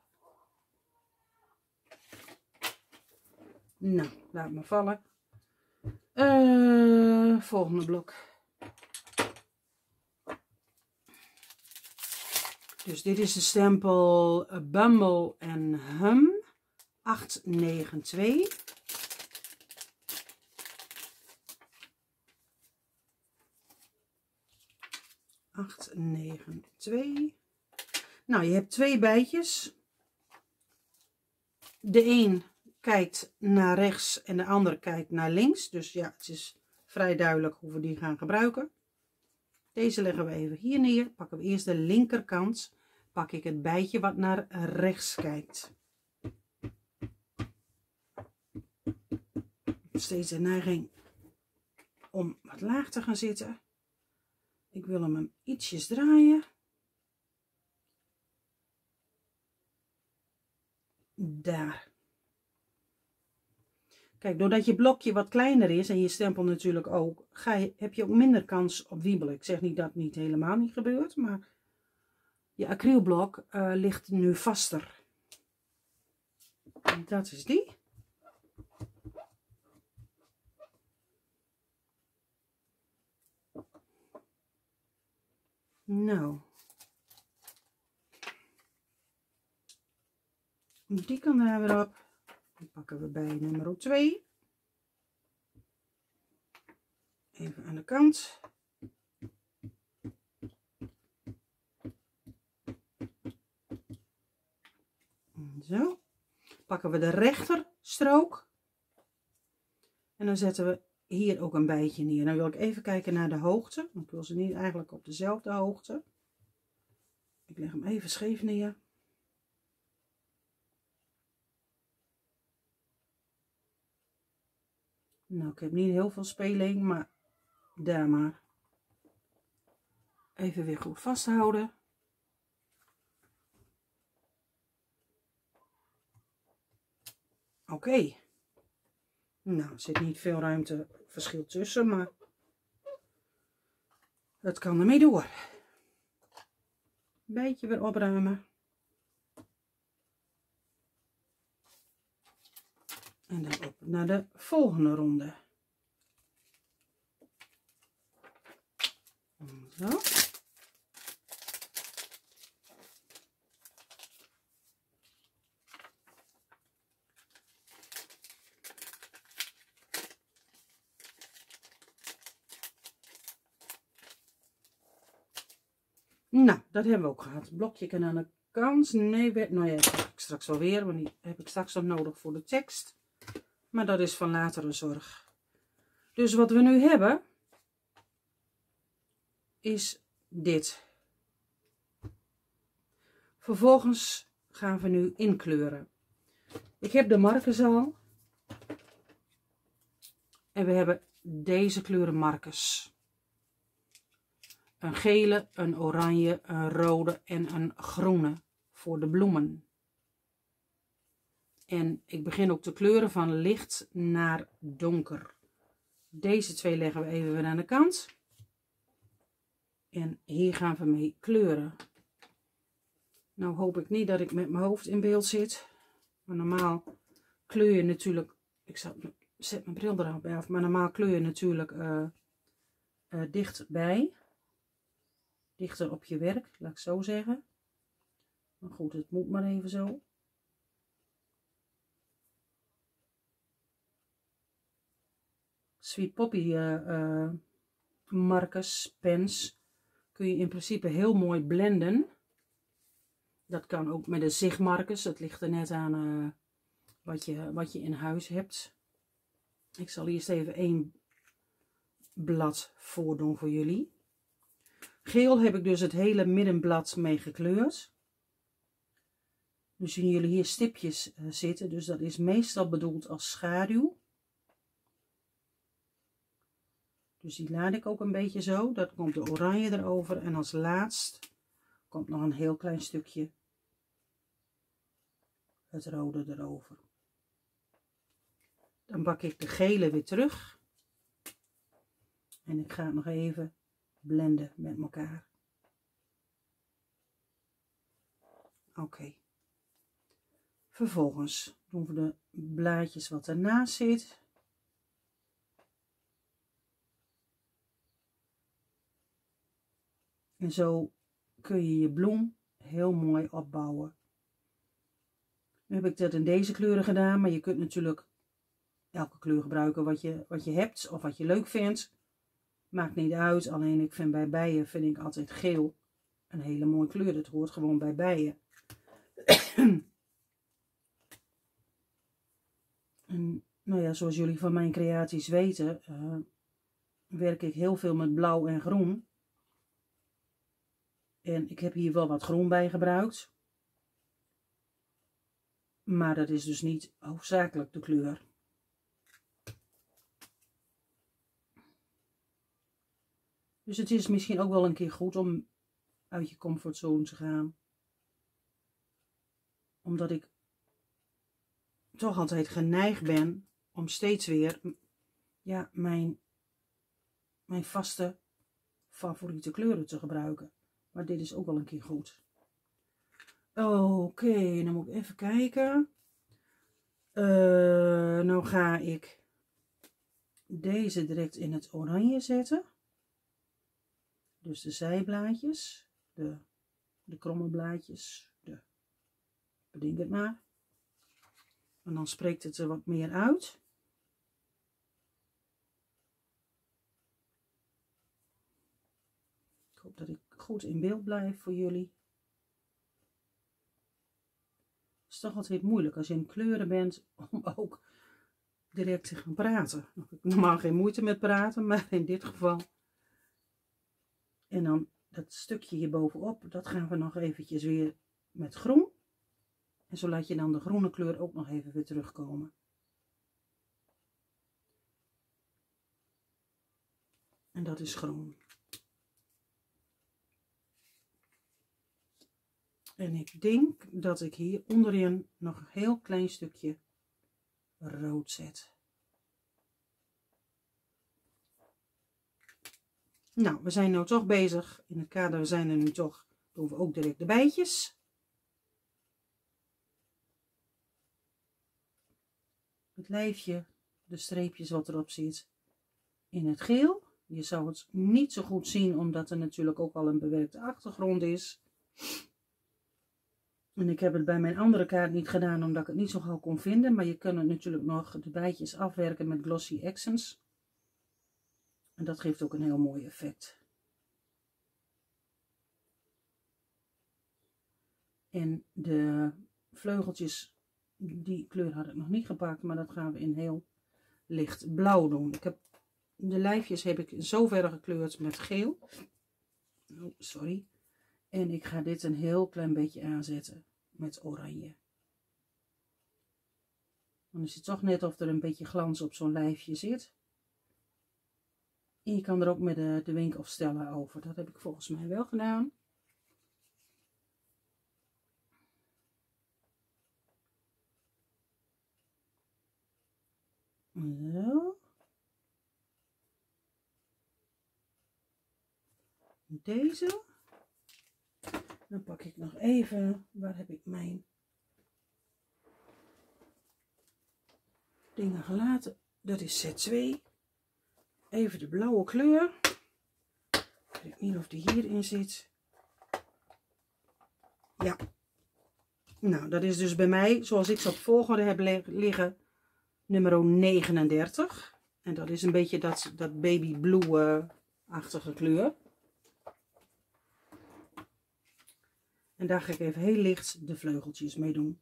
Nou, laat maar vallen. Uh, volgende blok. Dus dit is de stempel Bumble en Hum acht negen twee. acht negen twee. Nou, je hebt twee bijtjes. De een kijkt naar rechts en de andere kijkt naar links. Dus ja, het is vrij duidelijk hoe we die gaan gebruiken. Deze leggen we even hier neer. Pakken we eerst de linkerkant. Pak ik het bijtje wat naar rechts kijkt. Steeds de neiging om wat laag te gaan zitten. Ik wil hem ietsjes draaien. Daar. Kijk, doordat je blokje wat kleiner is en je stempel natuurlijk ook, ga je, heb je ook minder kans op wiebelen. Ik zeg niet dat het niet helemaal niet gebeurt, maar je acrylblok uh, ligt nu vaster. En dat is die. Nou. Die kan daar weer op. Die pakken we bij nummer twee. Even aan de kant. Zo. Pakken we de rechterstrook. En dan zetten we hier ook een bijtje neer. Dan wil ik even kijken naar de hoogte. Want ik wil ze niet eigenlijk op dezelfde hoogte. Ik leg hem even scheef neer. Nou, ik heb niet heel veel speling, maar daar maar. Even weer goed vasthouden. Oké. Okay. Nou, er zit niet veel ruimteverschil tussen, maar het kan ermee door. Beetje weer opruimen. En dan op naar de volgende ronde. Zo. Nou, dat hebben we ook gehad. Blokje kan aan de kant. Nee, nou ja, dat heb ik straks wel weer. Want die heb ik straks nog nodig voor de tekst. Maar dat is van latere zorg. Dus wat we nu hebben, is dit. Vervolgens gaan we nu inkleuren. Ik heb de markers al. En we hebben deze kleuren markers. Een gele, een oranje, een rode en een groene voor de bloemen. En ik begin ook te kleuren van licht naar donker. Deze twee leggen we even weer aan de kant. En hier gaan we mee kleuren. Nou hoop ik niet dat ik met mijn hoofd in beeld zit. Maar normaal kleur je natuurlijk... Ik zet mijn bril er bij af. Maar normaal kleur je natuurlijk uh, uh, dichtbij. Dichter op je werk, laat ik zo zeggen. Maar goed, het moet maar even zo. Sweet Poppy uh, uh, markers, pens, kun je in principe heel mooi blenden. Dat kan ook met de zigmarkers. Het ligt er net aan uh, wat, je, wat je in huis hebt. Ik zal eerst even één blad voordoen voor jullie. Geel heb ik dus het hele middenblad mee gekleurd. Nu zien jullie hier stipjes uh, zitten. Dus dat is meestal bedoeld als schaduw. Dus die laat ik ook een beetje zo. Dat komt de oranje erover. En als laatst komt nog een heel klein stukje het rode erover. Dan bak ik de gele weer terug. En ik ga het nog even blenden met elkaar. Oké. Okay. Vervolgens doen we de blaadjes wat ernaast zit. En zo kun je je bloem heel mooi opbouwen. Nu heb ik dat in deze kleuren gedaan, maar je kunt natuurlijk elke kleur gebruiken wat je, wat je hebt of wat je leuk vindt. Maakt niet uit, alleen ik vind bij bijen vind ik altijd geel een hele mooie kleur. Dat hoort gewoon bij bijen. En, nou ja, zoals jullie van mijn creaties weten, uh, werk ik heel veel met blauw en groen. En ik heb hier wel wat groen bij gebruikt. Maar dat is dus niet hoofdzakelijk de kleur. Dus het is misschien ook wel een keer goed om uit je comfortzone te gaan. Omdat ik toch altijd geneigd ben om steeds weer ja, mijn, mijn vaste favoriete kleuren te gebruiken. Maar dit is ook wel een keer goed. Oké, okay, dan moet ik even kijken. Uh, nou ga ik deze direct in het oranje zetten. Dus de zijblaadjes, de, de kromme blaadjes, de, bedenk het maar. En dan spreekt het er wat meer uit. Ik hoop dat ik goed in beeld blijf voor jullie. Het is toch altijd moeilijk als je in kleuren bent om ook direct te gaan praten. Ik heb normaal geen moeite met praten, maar in dit geval. En dan dat stukje hier bovenop, dat gaan we nog eventjes weer met groen. En zo laat je dan de groene kleur ook nog even weer terugkomen. En dat is groen. En ik denk dat ik hier onderin nog een heel klein stukje rood zet. Nou, we zijn nu toch bezig. In het kader we zijn er nu toch, doen we ook direct de bijtjes. Het lijfje, de streepjes wat erop zit, in het geel. Je zou het niet zo goed zien, omdat er natuurlijk ook al een bewerkte achtergrond is. En ik heb het bij mijn andere kaart niet gedaan, omdat ik het niet zo gauw kon vinden. Maar je kunt het natuurlijk nog de bijtjes afwerken met Glossy Accents. En dat geeft ook een heel mooi effect. En de vleugeltjes, die kleur had ik nog niet gepakt, maar dat gaan we in heel licht blauw doen. Ik heb, de lijfjes heb ik in zoverre gekleurd met geel. Oh, sorry. En ik ga dit een heel klein beetje aanzetten met oranje. Dan is het toch net of er een beetje glans op zo'n lijfje zit. En je kan er ook met de, de wink of stellen over. Dat heb ik volgens mij wel gedaan. Zo. Deze. Dan pak ik nog even, waar heb ik mijn dingen gelaten? Dat is set twee. Even de blauwe kleur. Ik weet niet of die hierin zit. Ja. Nou, dat is dus bij mij, zoals ik ze op volgorde heb liggen, nummer negenendertig. En dat is een beetje dat, dat baby blue-achtige kleur. En daar ga ik even heel licht de vleugeltjes mee doen.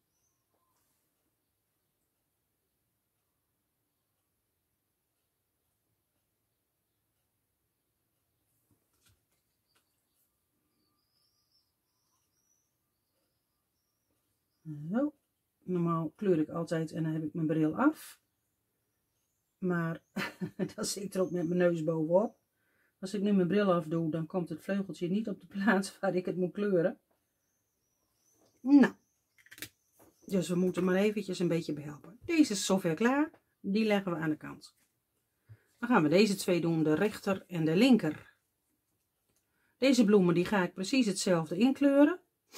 Zo. Normaal kleur ik altijd en dan heb ik mijn bril af. Maar dan zit ik er ook met mijn neus bovenop. Als ik nu mijn bril af doe, dan komt het vleugeltje niet op de plaats waar ik het moet kleuren. Nou. Dus we moeten maar eventjes een beetje behelpen. Deze is zover klaar. Die leggen we aan de kant. Dan gaan we deze twee doen, de rechter en de linker. Deze bloemen die ga ik precies hetzelfde inkleuren.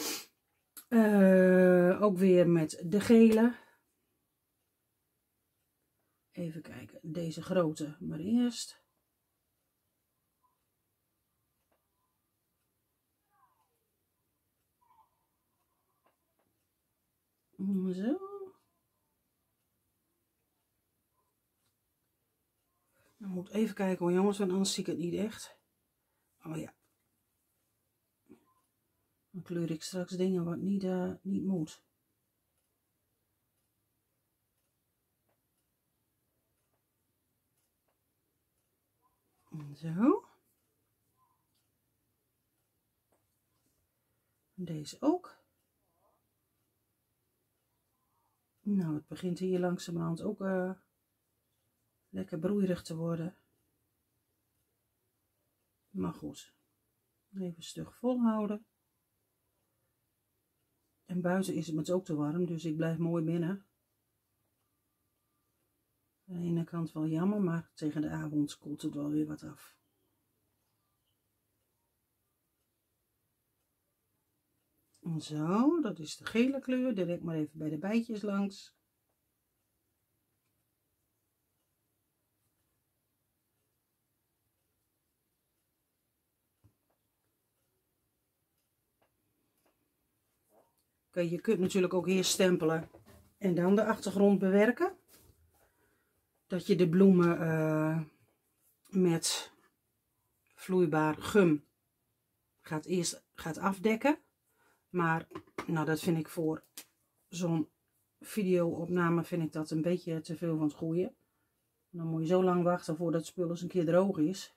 Uh, ook weer met de gele. Even kijken, deze grote maar eerst. Zo. Dan moet even kijken hoor jongens, want anders zie ik het niet echt. Oh ja. Dan kleur ik straks dingen wat niet, uh, niet moet. Zo. Deze ook. Nou, het begint hier langzamerhand ook uh, lekker broeierig te worden. Maar goed. Even stug volhouden. En buiten is het me ook te warm, dus ik blijf mooi binnen. Aan de ene kant wel jammer, maar tegen de avond koelt het wel weer wat af. Zo, dat is de gele kleur. Direct maar even bij de bijtjes langs. Okay, je kunt natuurlijk ook eerst stempelen en dan de achtergrond bewerken. Dat je de bloemen uh, met vloeibaar gum gaat eerst gaat afdekken. Maar nou, dat vind ik voor zo'n video-opname vind ik dat een beetje te veel van het goede. Dan moet je zo lang wachten voordat het spul eens een keer droog is.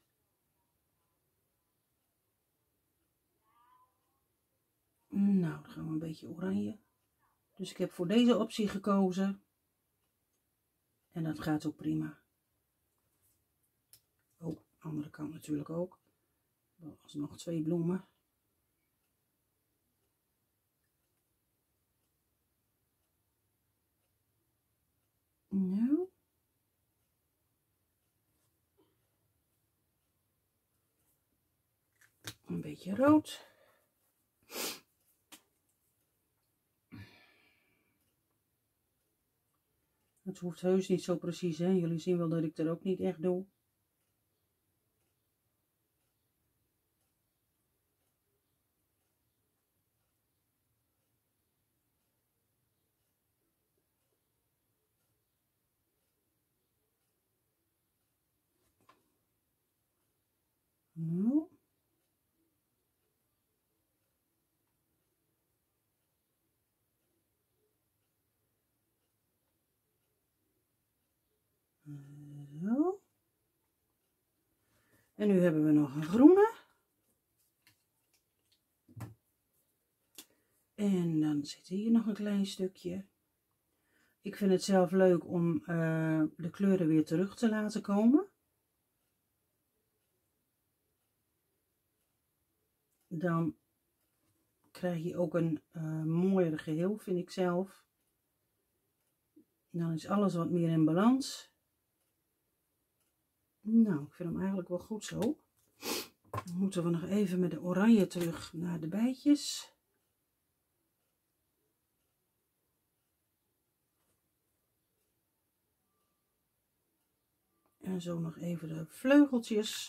Nou, dan gaan we een beetje oranje. Dus ik heb voor deze optie gekozen. En dat gaat ook prima. Oh, andere kant natuurlijk ook. Dan nog twee bloemen. Nou. Een beetje rood. Het hoeft heus niet zo precies, hè. Jullie zien wel dat ik er ook niet echt doe. Nou. En nu hebben we nog een groene. En dan zit hier nog een klein stukje. Ik vind het zelf leuk om uh, de kleuren weer terug te laten komen. Dan krijg je ook een uh, mooier geheel, vind ik zelf. Dan is alles wat meer in balans. Nou, ik vind hem eigenlijk wel goed zo. Dan moeten we nog even met de oranje terug naar de bijtjes. En zo nog even de vleugeltjes.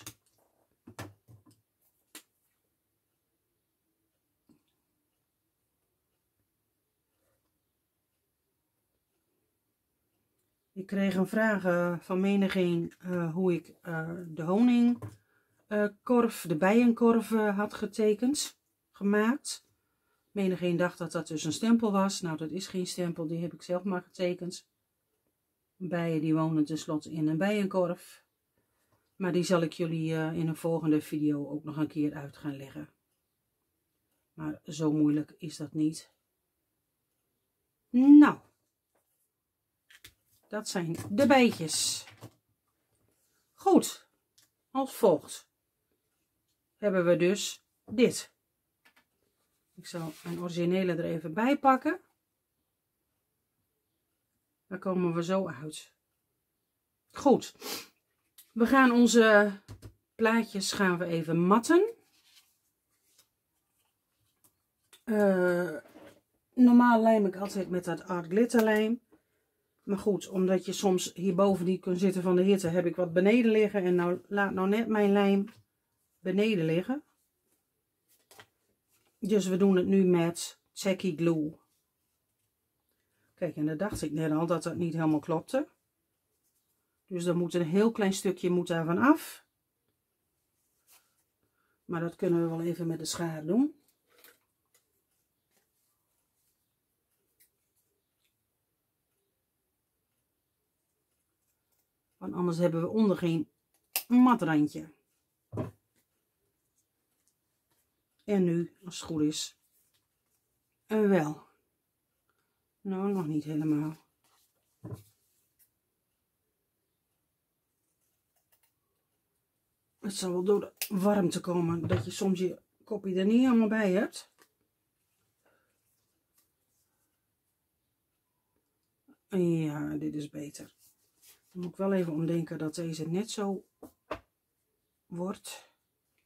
Ik kreeg een vraag uh, van menigeen uh, hoe ik uh, de honingkorf, uh, de bijenkorf uh, had getekend, gemaakt. Menigeen dacht dat dat dus een stempel was. Nou, dat is geen stempel, die heb ik zelf maar getekend. Bijen die wonen tenslotte in een bijenkorf. Maar die zal ik jullie uh, in een volgende video ook nog een keer uit gaan leggen. Maar zo moeilijk is dat niet. Nou. Dat zijn de bijtjes. Goed. Als volgt hebben we dus dit. Ik zal een originele er even bij pakken. Daar komen we zo uit. Goed. We gaan onze plaatjes gaan we even matten. Uh, normaal lijm ik altijd met dat art glitter lijm. Maar goed, omdat je soms hierboven niet kunt zitten van de hitte, heb ik wat beneden liggen. En nou laat nou net mijn lijm beneden liggen. Dus we doen het nu met Tacky Glue. Kijk, en daar dacht ik net al dat dat niet helemaal klopte. Dus er moet een heel klein stukje moet daarvan af. Maar dat kunnen we wel even met de schaar doen. Want anders hebben we onder geen matrandje. En nu, als het goed is, wel. Nou, nog niet helemaal. Het zal wel door de warmte komen, dat je soms je kopje er niet helemaal bij hebt. Ja, dit is beter. Dan moet ik wel even omdenken dat deze net zo wordt.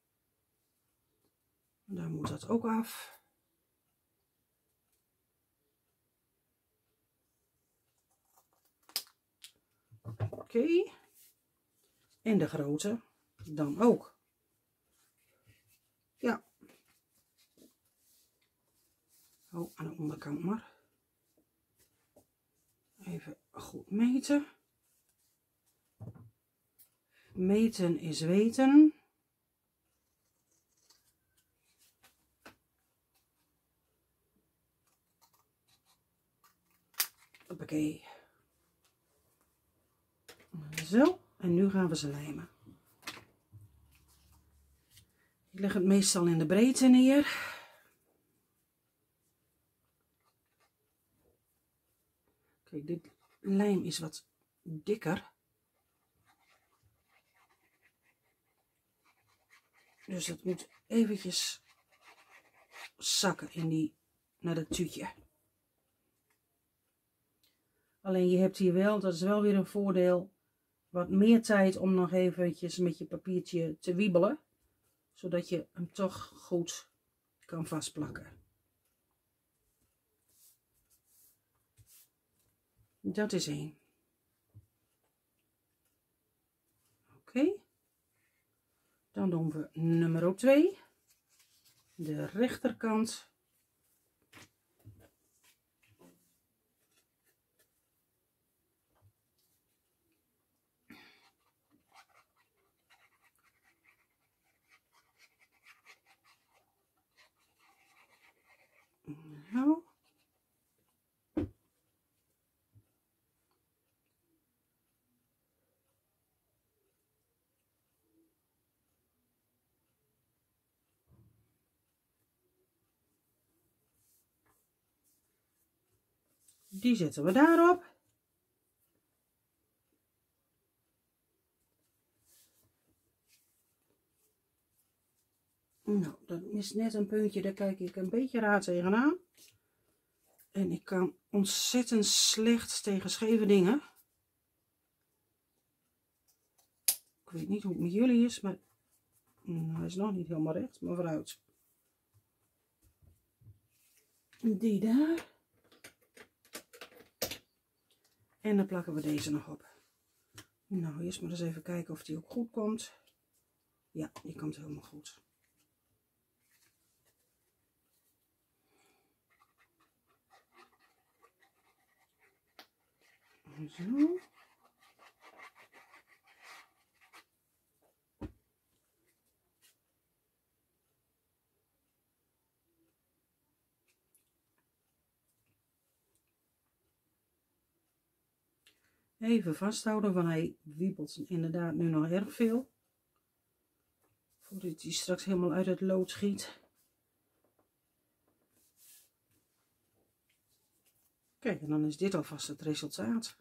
Daar moet dat ook af. Oké. Okay. En de grote dan ook. Ja. Oh, aan de onderkant maar. Even goed meten. Meten is weten. Hoppakee. Zo, en nu gaan we ze lijmen. Ik leg het meestal in de breedte neer. Kijk, dit lijm is wat dikker. Dus het moet eventjes zakken in die, naar dat tuutje. Alleen je hebt hier wel, dat is wel weer een voordeel, wat meer tijd om nog eventjes met je papiertje te wiebelen. Zodat je hem toch goed kan vastplakken. Dat is één. Oké. Okay. Dan doen we nummer twee. De rechterkant. Nou. Die zetten we daarop. Nou, dat is net een puntje, daar kijk ik een beetje raar tegenaan. En ik kan ontzettend slecht tegen scheve dingen. Ik weet niet hoe het met jullie is, maar nou, hij is nog niet helemaal recht, maar vooruit. Die daar. En dan plakken we deze nog op. Nou, eerst maar eens even kijken of die ook goed komt. Ja, die komt helemaal goed. Zo. Even vasthouden, want hij wiebelt inderdaad nu nog erg veel. Voordat hij straks helemaal uit het lood schiet. Kijk, en dan is dit alvast het resultaat.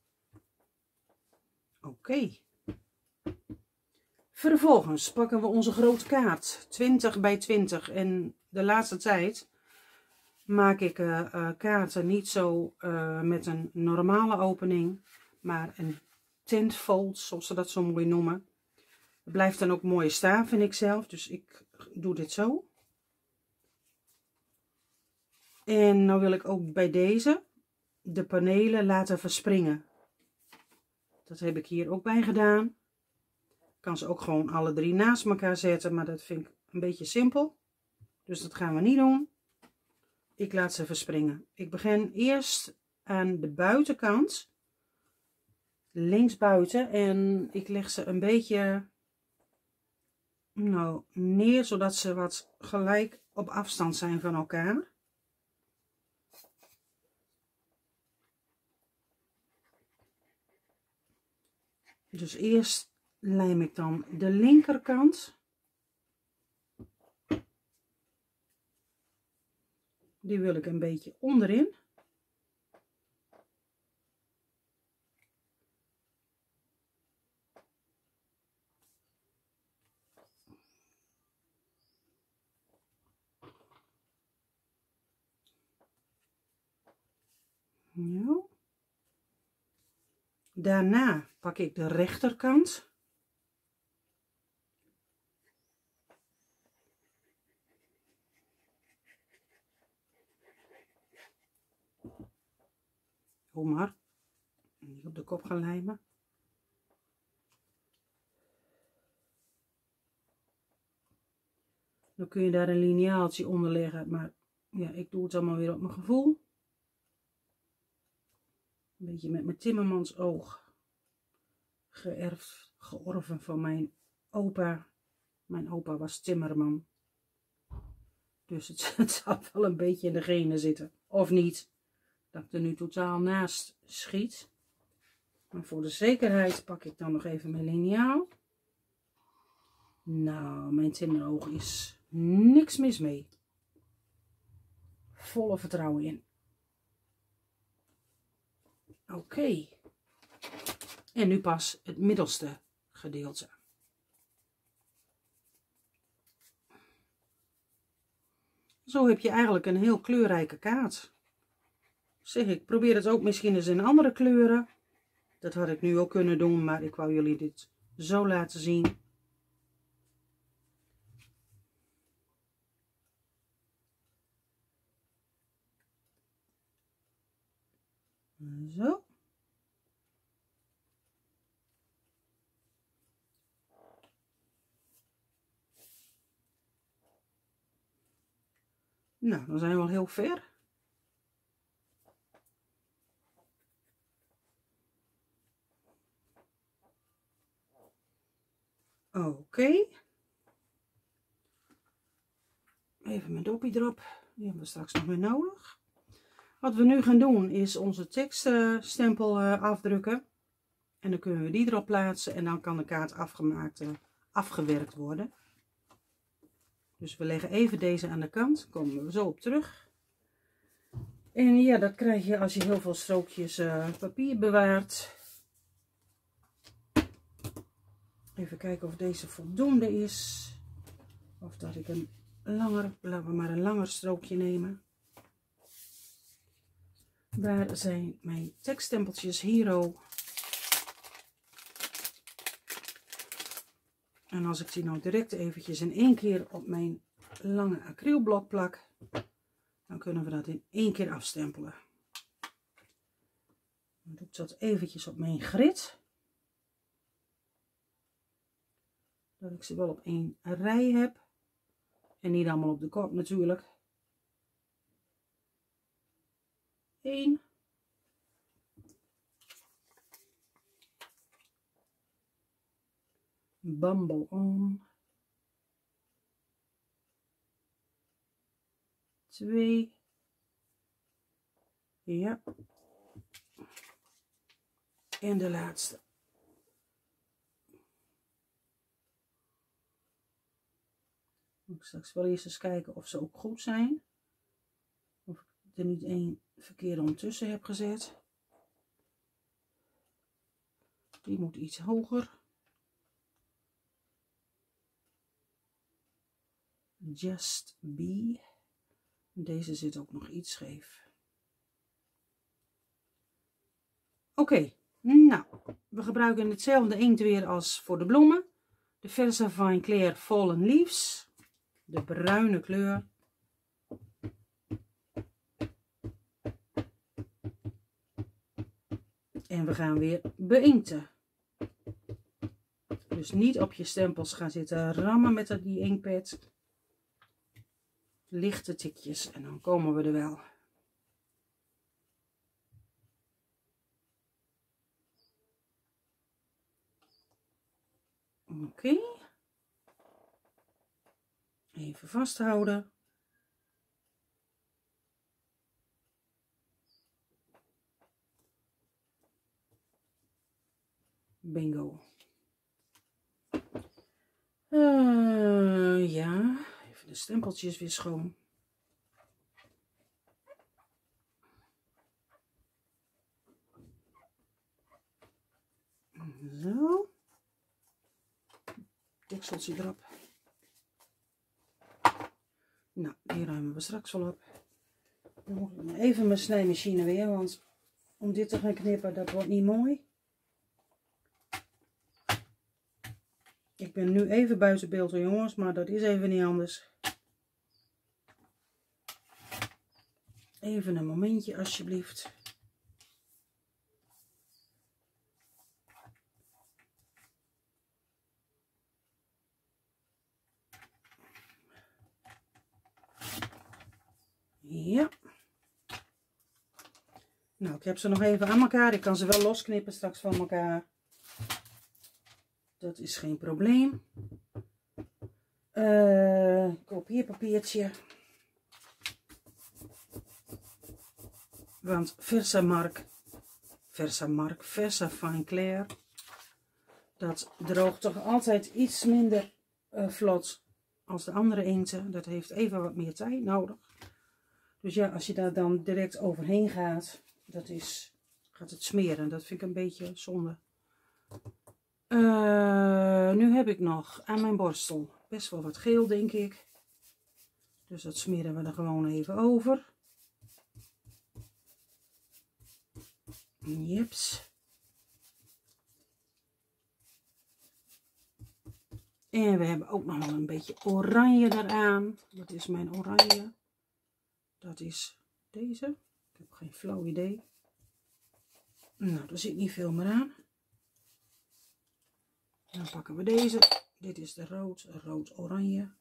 Oké. Okay. Vervolgens pakken we onze grote kaart. twintig bij twintig. En de laatste tijd maak ik uh, uh, kaarten niet zo uh, met een normale opening. Maar een tentfold, zoals ze dat zo mooi noemen. Het blijft dan ook mooi staan, vind ik zelf. Dus ik doe dit zo. En nou wil ik ook bij deze de panelen laten verspringen. Dat heb ik hier ook bij gedaan. Ik kan ze ook gewoon alle drie naast elkaar zetten, maar dat vind ik een beetje simpel. Dus dat gaan we niet doen. Ik laat ze verspringen. Ik begin eerst aan de buitenkant. Links buiten. En ik leg ze een beetje nou, neer, zodat ze wat gelijk op afstand zijn van elkaar. Dus eerst lijm ik dan de linkerkant. Die wil ik een beetje onderin. Ja. Daarna pak ik de rechterkant. Kom maar. Niet op de kop gaan lijmen. Dan kun je daar een lineaaltje onder leggen, maar ja, ik doe het allemaal weer op mijn gevoel. Een beetje met mijn timmermans oog geërfd, georven van mijn opa. Mijn opa was timmerman. Dus het, het zal wel een beetje in de genen zitten. Of niet. Dat ik er nu totaal naast schiet. Maar voor de zekerheid pak ik dan nog even mijn liniaal. Nou, mijn timmeroog is niks mis mee. Volle vertrouwen in. Oké. Okay. En nu pas het middelste gedeelte. Zo heb je eigenlijk een heel kleurrijke kaart. Zeg, ik probeer het ook misschien eens in andere kleuren. Dat had ik nu ook kunnen doen, maar ik wou jullie dit zo laten zien. Zo. Nou, dan zijn we al heel ver. Oké. Okay. Even mijn dopje erop. Die hebben we straks nog weer nodig. Wat we nu gaan doen is onze tekststempel uh, afdrukken. En dan kunnen we die erop plaatsen en dan kan de kaart afgemaakt, uh, afgewerkt worden. Dus we leggen even deze aan de kant. Komen we zo op terug. En ja, dat krijg je als je heel veel strookjes uh, papier bewaart. Even kijken of deze voldoende is. Of dat ik een langer, laten we maar een langer strookje nemen. Waar zijn mijn tekststempeltjes? Hero. En als ik die nou direct eventjes in één keer op mijn lange acrylblok plak, dan kunnen we dat in één keer afstempelen. Dan doe ik dat eventjes op mijn grid. Dat ik ze wel op één rij heb. En niet allemaal op de kop natuurlijk. één. Bumble on. twee. Ja. En de laatste. Ik ga straks wel eerst eens kijken of ze ook goed zijn. Of ik er niet één verkeerde ondertussen heb gezet. Die moet iets hoger. Just be. Deze zit ook nog iets scheef. Oké, okay, nou, we gebruiken hetzelfde inkt weer als voor de bloemen. De Versafine Clear Fallen Leaves. De bruine kleur. En we gaan weer beinkten. Dus niet op je stempels gaan zitten rammen met die inkpad. Lichte tikjes en dan komen we er wel. Oké. Okay. Even vasthouden. Bingo. Uh, ja, even de stempeltjes weer schoon. Zo. Dekseltje erop. Nou, die ruimen we straks wel op. Dan moet ik even mijn snijmachine weer, want om dit te gaan knippen, dat wordt niet mooi. Ik ben nu even buiten beeld, jongens, maar dat is even niet anders. Even een momentje, alsjeblieft. Ja. Nou, ik heb ze nog even aan elkaar. Ik kan ze wel losknippen straks van elkaar. Dat is geen probleem. Uh, kopieerpapiertje. Want Versamark, Versamark, Versafine Clear, dat droogt toch altijd iets minder uh, vlot als de andere inkten. Dat heeft even wat meer tijd nodig. Dus ja, als je daar dan direct overheen gaat, dat is, gaat het smeren. Dat vind ik een beetje zonde. Uh, nu heb ik nog aan mijn borstel best wel wat geel, denk ik. Dus dat smeren we er gewoon even over. Jeps. En we hebben ook nog wel een beetje oranje eraan. Wat is mijn oranje? Dat is deze. Ik heb geen flauw idee. Nou, er zit niet veel meer aan. Dan pakken we deze. Dit is de rood, rood-oranje.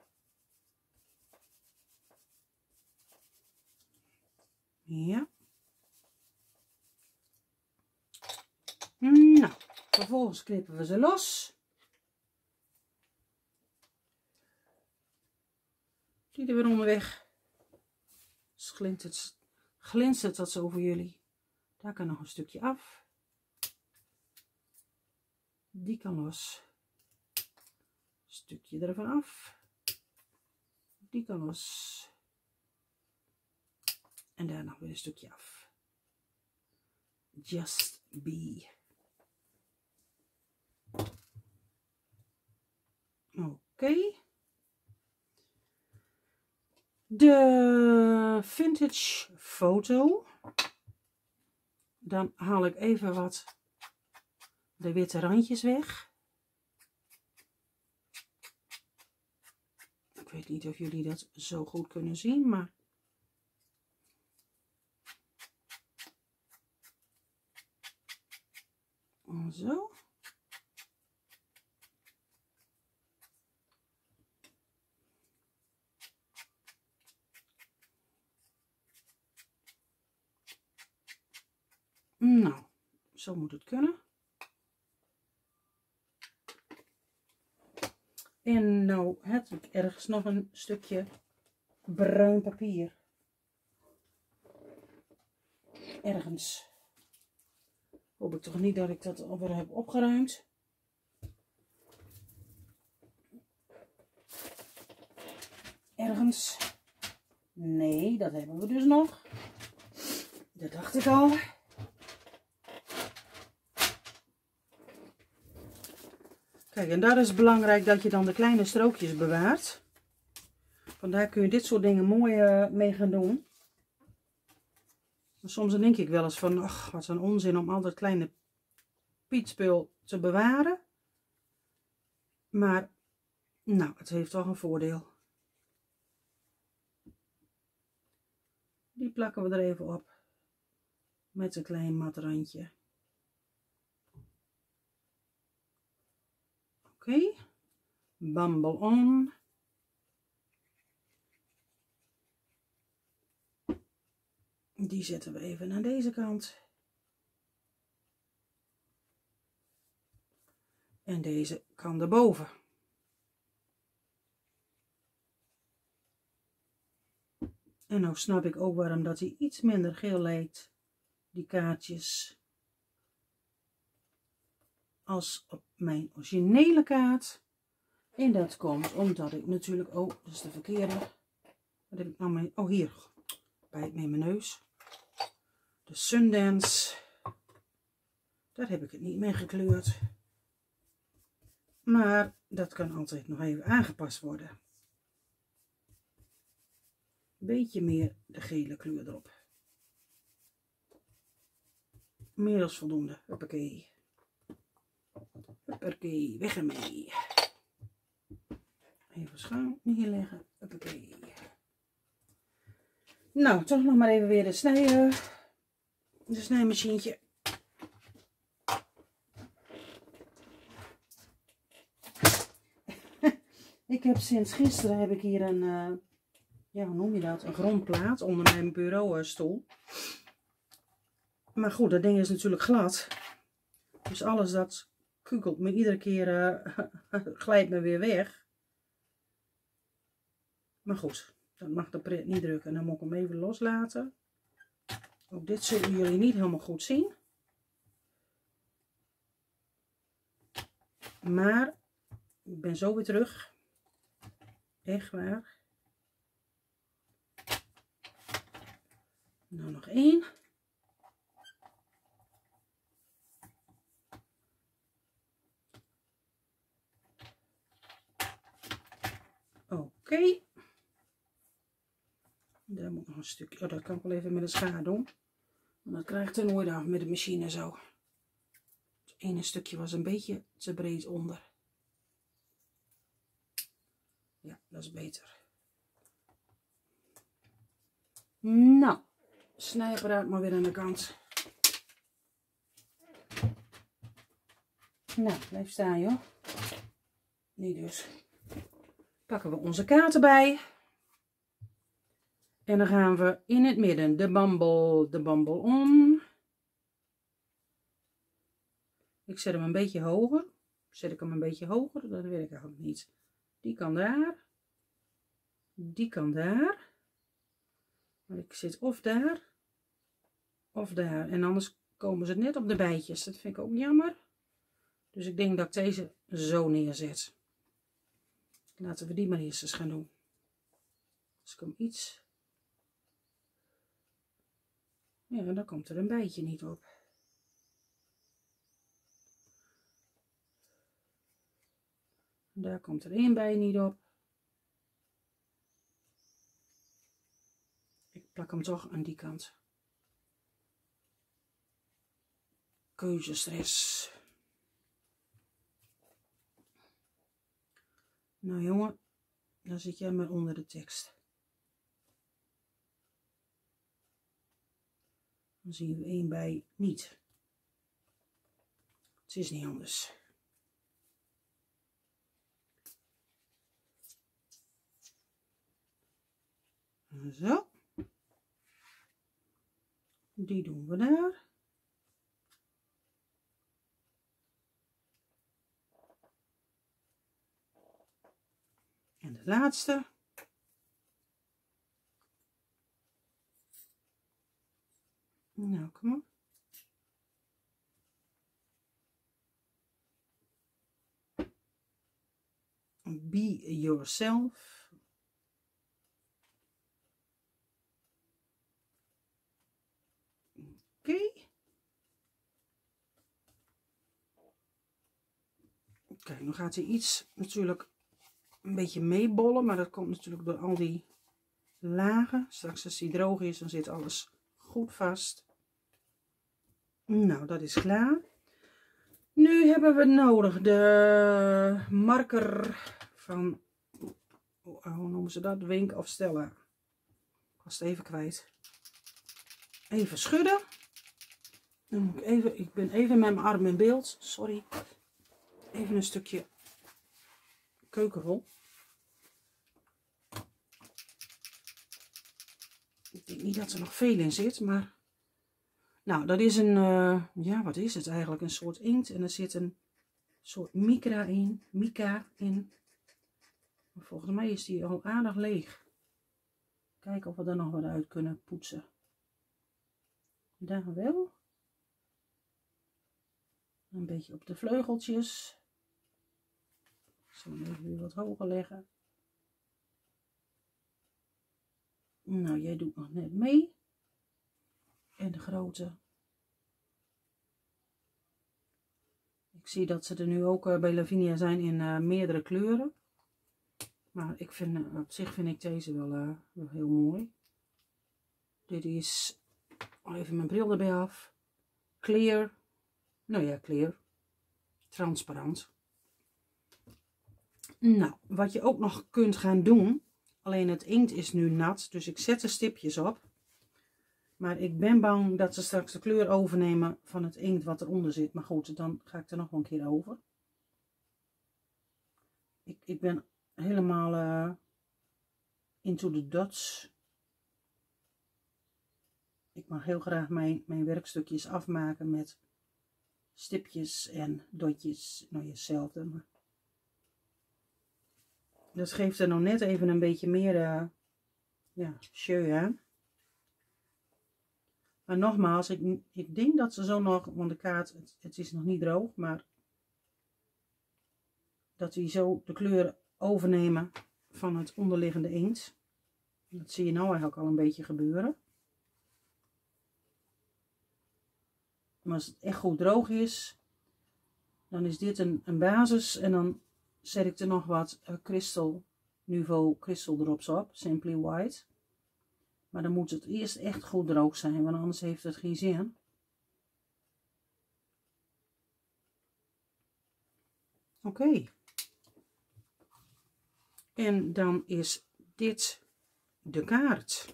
Ja. Nou, vervolgens knippen we ze los. Die er weer onderweg. Glinstert, glinstert dat zo voor jullie. Daar kan nog een stukje af. Die kan los. Stukje ervan af. Die kan los. En daar nog weer een stukje af. Just be. Oké. Okay. De vintage foto. Dan haal ik even wat de witte randjes weg. Ik weet niet of jullie dat zo goed kunnen zien, maar zo. Nou, zo moet het kunnen. En nou heb ik ergens nog een stukje bruin papier. Ergens. Hoop ik toch niet dat ik dat alweer heb opgeruimd. Ergens. Nee, dat hebben we dus nog. Dat dacht ik al. Kijk, en daar is het belangrijk dat je dan de kleine strookjes bewaart. Vandaar kun je dit soort dingen mooi uh, mee gaan doen. Maar soms dan denk ik wel eens van, ach, wat een onzin om al dat kleine pietspul te bewaren. Maar, nou, het heeft toch een voordeel. Die plakken we er even op. Met een klein mat randje. Oké. Okay. Bumble on. Die zetten we even aan deze kant. En deze kan erboven. En nou snap ik ook waarom dat hij iets minder geel lijkt, die kaartjes, als op mijn originele kaart. En dat komt omdat ik natuurlijk, oh, dat is de verkeerde. Wat heb ik nou mee? Oh, hier, bij het met mijn neus. De Sundance, daar heb ik het niet mee gekleurd. Maar dat kan altijd nog even aangepast worden. Beetje meer de gele kleur erop. Meer dan voldoende. Hoppakee. Hoppakee, weg ermee. Even schuin neerleggen. Hoppakee. Nou, toch nog maar even weer de snijden. De snijmachientje. Ik heb sinds gisteren heb ik hier een, uh, ja, hoe noem je dat? Een grondplaat onder mijn bureaustoel. Maar goed, dat ding is natuurlijk glad. Dus alles dat kukelt me iedere keer, uh, glijdt me weer weg. Maar goed, dat mag de pret niet drukken. Dan moet ik hem even loslaten. Ook dit zullen jullie niet helemaal goed zien. Maar ik ben zo weer terug. Echt waar. Nou, nog één. Oké. Okay. Daar moet nog een stukje. Oh, dat kan ik wel even met een schaar doen. Want dat krijg ik er nooit af met de machine zo. Het ene stukje was een beetje te breed onder. Ja, dat is beter. Nou, snijapparaat maar weer aan de kant. Nou, blijf staan joh. Niet dus. Pakken we onze kaart erbij. En dan gaan we in het midden de bumble, de bumble om. Ik zet hem een beetje hoger. Zet ik hem een beetje hoger? Dat weet ik eigenlijk niet. Die kan daar. Die kan daar. Maar ik zit of daar. Of daar. En anders komen ze net op de bijtjes. Dat vind ik ook jammer. Dus ik denk dat ik deze zo neerzet. Laten we die maar eerst eens gaan doen. Als ik hem iets Ja, dan komt er een bijtje niet op. Daar komt er één bij niet op. Ik plak hem toch aan die kant. Keuzestress. Nou jongen, dan zit jij maar onder de tekst. Dan zien we één bij niet. Het is niet anders. Zo. Die doen we daar. En de laatste. Nou, kom op. Be yourself. Oké. Okay. Oké, nu gaat hij iets natuurlijk een beetje meebollen, maar dat komt natuurlijk door al die lagen. Straks als hij droog is, dan zit alles goed vast. Nou, dat is klaar. Nu hebben we nodig de marker van, hoe noemen ze dat? Wink of Stella. Ik was het even kwijt. Even schudden. Dan moet ik, even, ik ben even met mijn arm in beeld. Sorry. Even een stukje keukenrol. Ik denk niet dat er nog veel in zit, maar... Nou, dat is een... Uh, ja, wat is het eigenlijk? Een soort inkt. En er zit een soort micra in. Mica in. Maar volgens mij is die al aardig leeg. Kijken of we er nog wat uit kunnen poetsen. Daar wel. Een beetje op de vleugeltjes. Ik zal hem even weer wat hoger leggen. Nou, jij doet nog net mee. En de grote. Ik zie dat ze er nu ook uh, bij Lavinia zijn in uh, meerdere kleuren. Maar ik vind, uh, op zich vind ik deze wel, uh, wel heel mooi. Dit is, even mijn bril erbij af. Clear. Nou ja, clear. Transparant. Nou, wat je ook nog kunt gaan doen. Alleen het inkt is nu nat, dus ik zet de stipjes op. Maar ik ben bang dat ze straks de kleur overnemen van het inkt wat eronder zit. Maar goed, dan ga ik er nog wel een keer over. Ik, ik ben helemaal uh, into the dots. Ik mag heel graag mijn, mijn werkstukjes afmaken met stipjes en dotjes. Nou, hetzelfde. Maar dat geeft er nog net even een beetje meer uh, ja, show aan. Maar nogmaals, ik, ik denk dat ze zo nog, want de kaart, het, het is nog niet droog, maar dat die zo de kleur overnemen van het onderliggende inkt. Dat zie je nou eigenlijk al een beetje gebeuren. Maar als het echt goed droog is, dan is dit een, een basis en dan zet ik er nog wat uh, Crystal Nouveau Crystal Drops op, Simply White. Maar dan moet het eerst echt goed droog zijn, want anders heeft het geen zin. Oké. Okay. En dan is dit de kaart.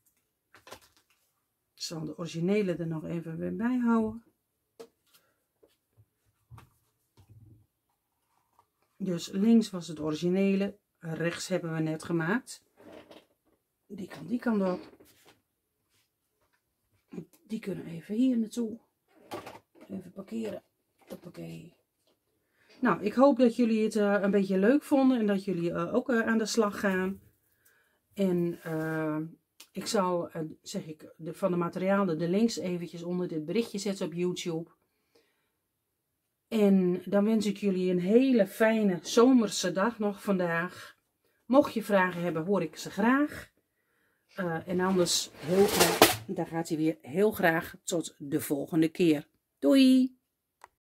Ik zal de originele er nog even weer bij houden. Dus links was het originele, rechts hebben we net gemaakt. Die kan die kant op. Die kunnen even hier naartoe. Even parkeren. Hoppakee. Nou, ik hoop dat jullie het uh, een beetje leuk vonden. En dat jullie uh, ook uh, aan de slag gaan. En uh, ik zal, uh, zeg ik, de, van de materialen de links eventjes onder dit berichtje zetten op YouTube. En dan wens ik jullie een hele fijne zomerse dag nog vandaag. Mocht je vragen hebben, hoor ik ze graag. Uh, en anders heel graag Dan gaat hij weer heel graag tot de volgende keer. Doei!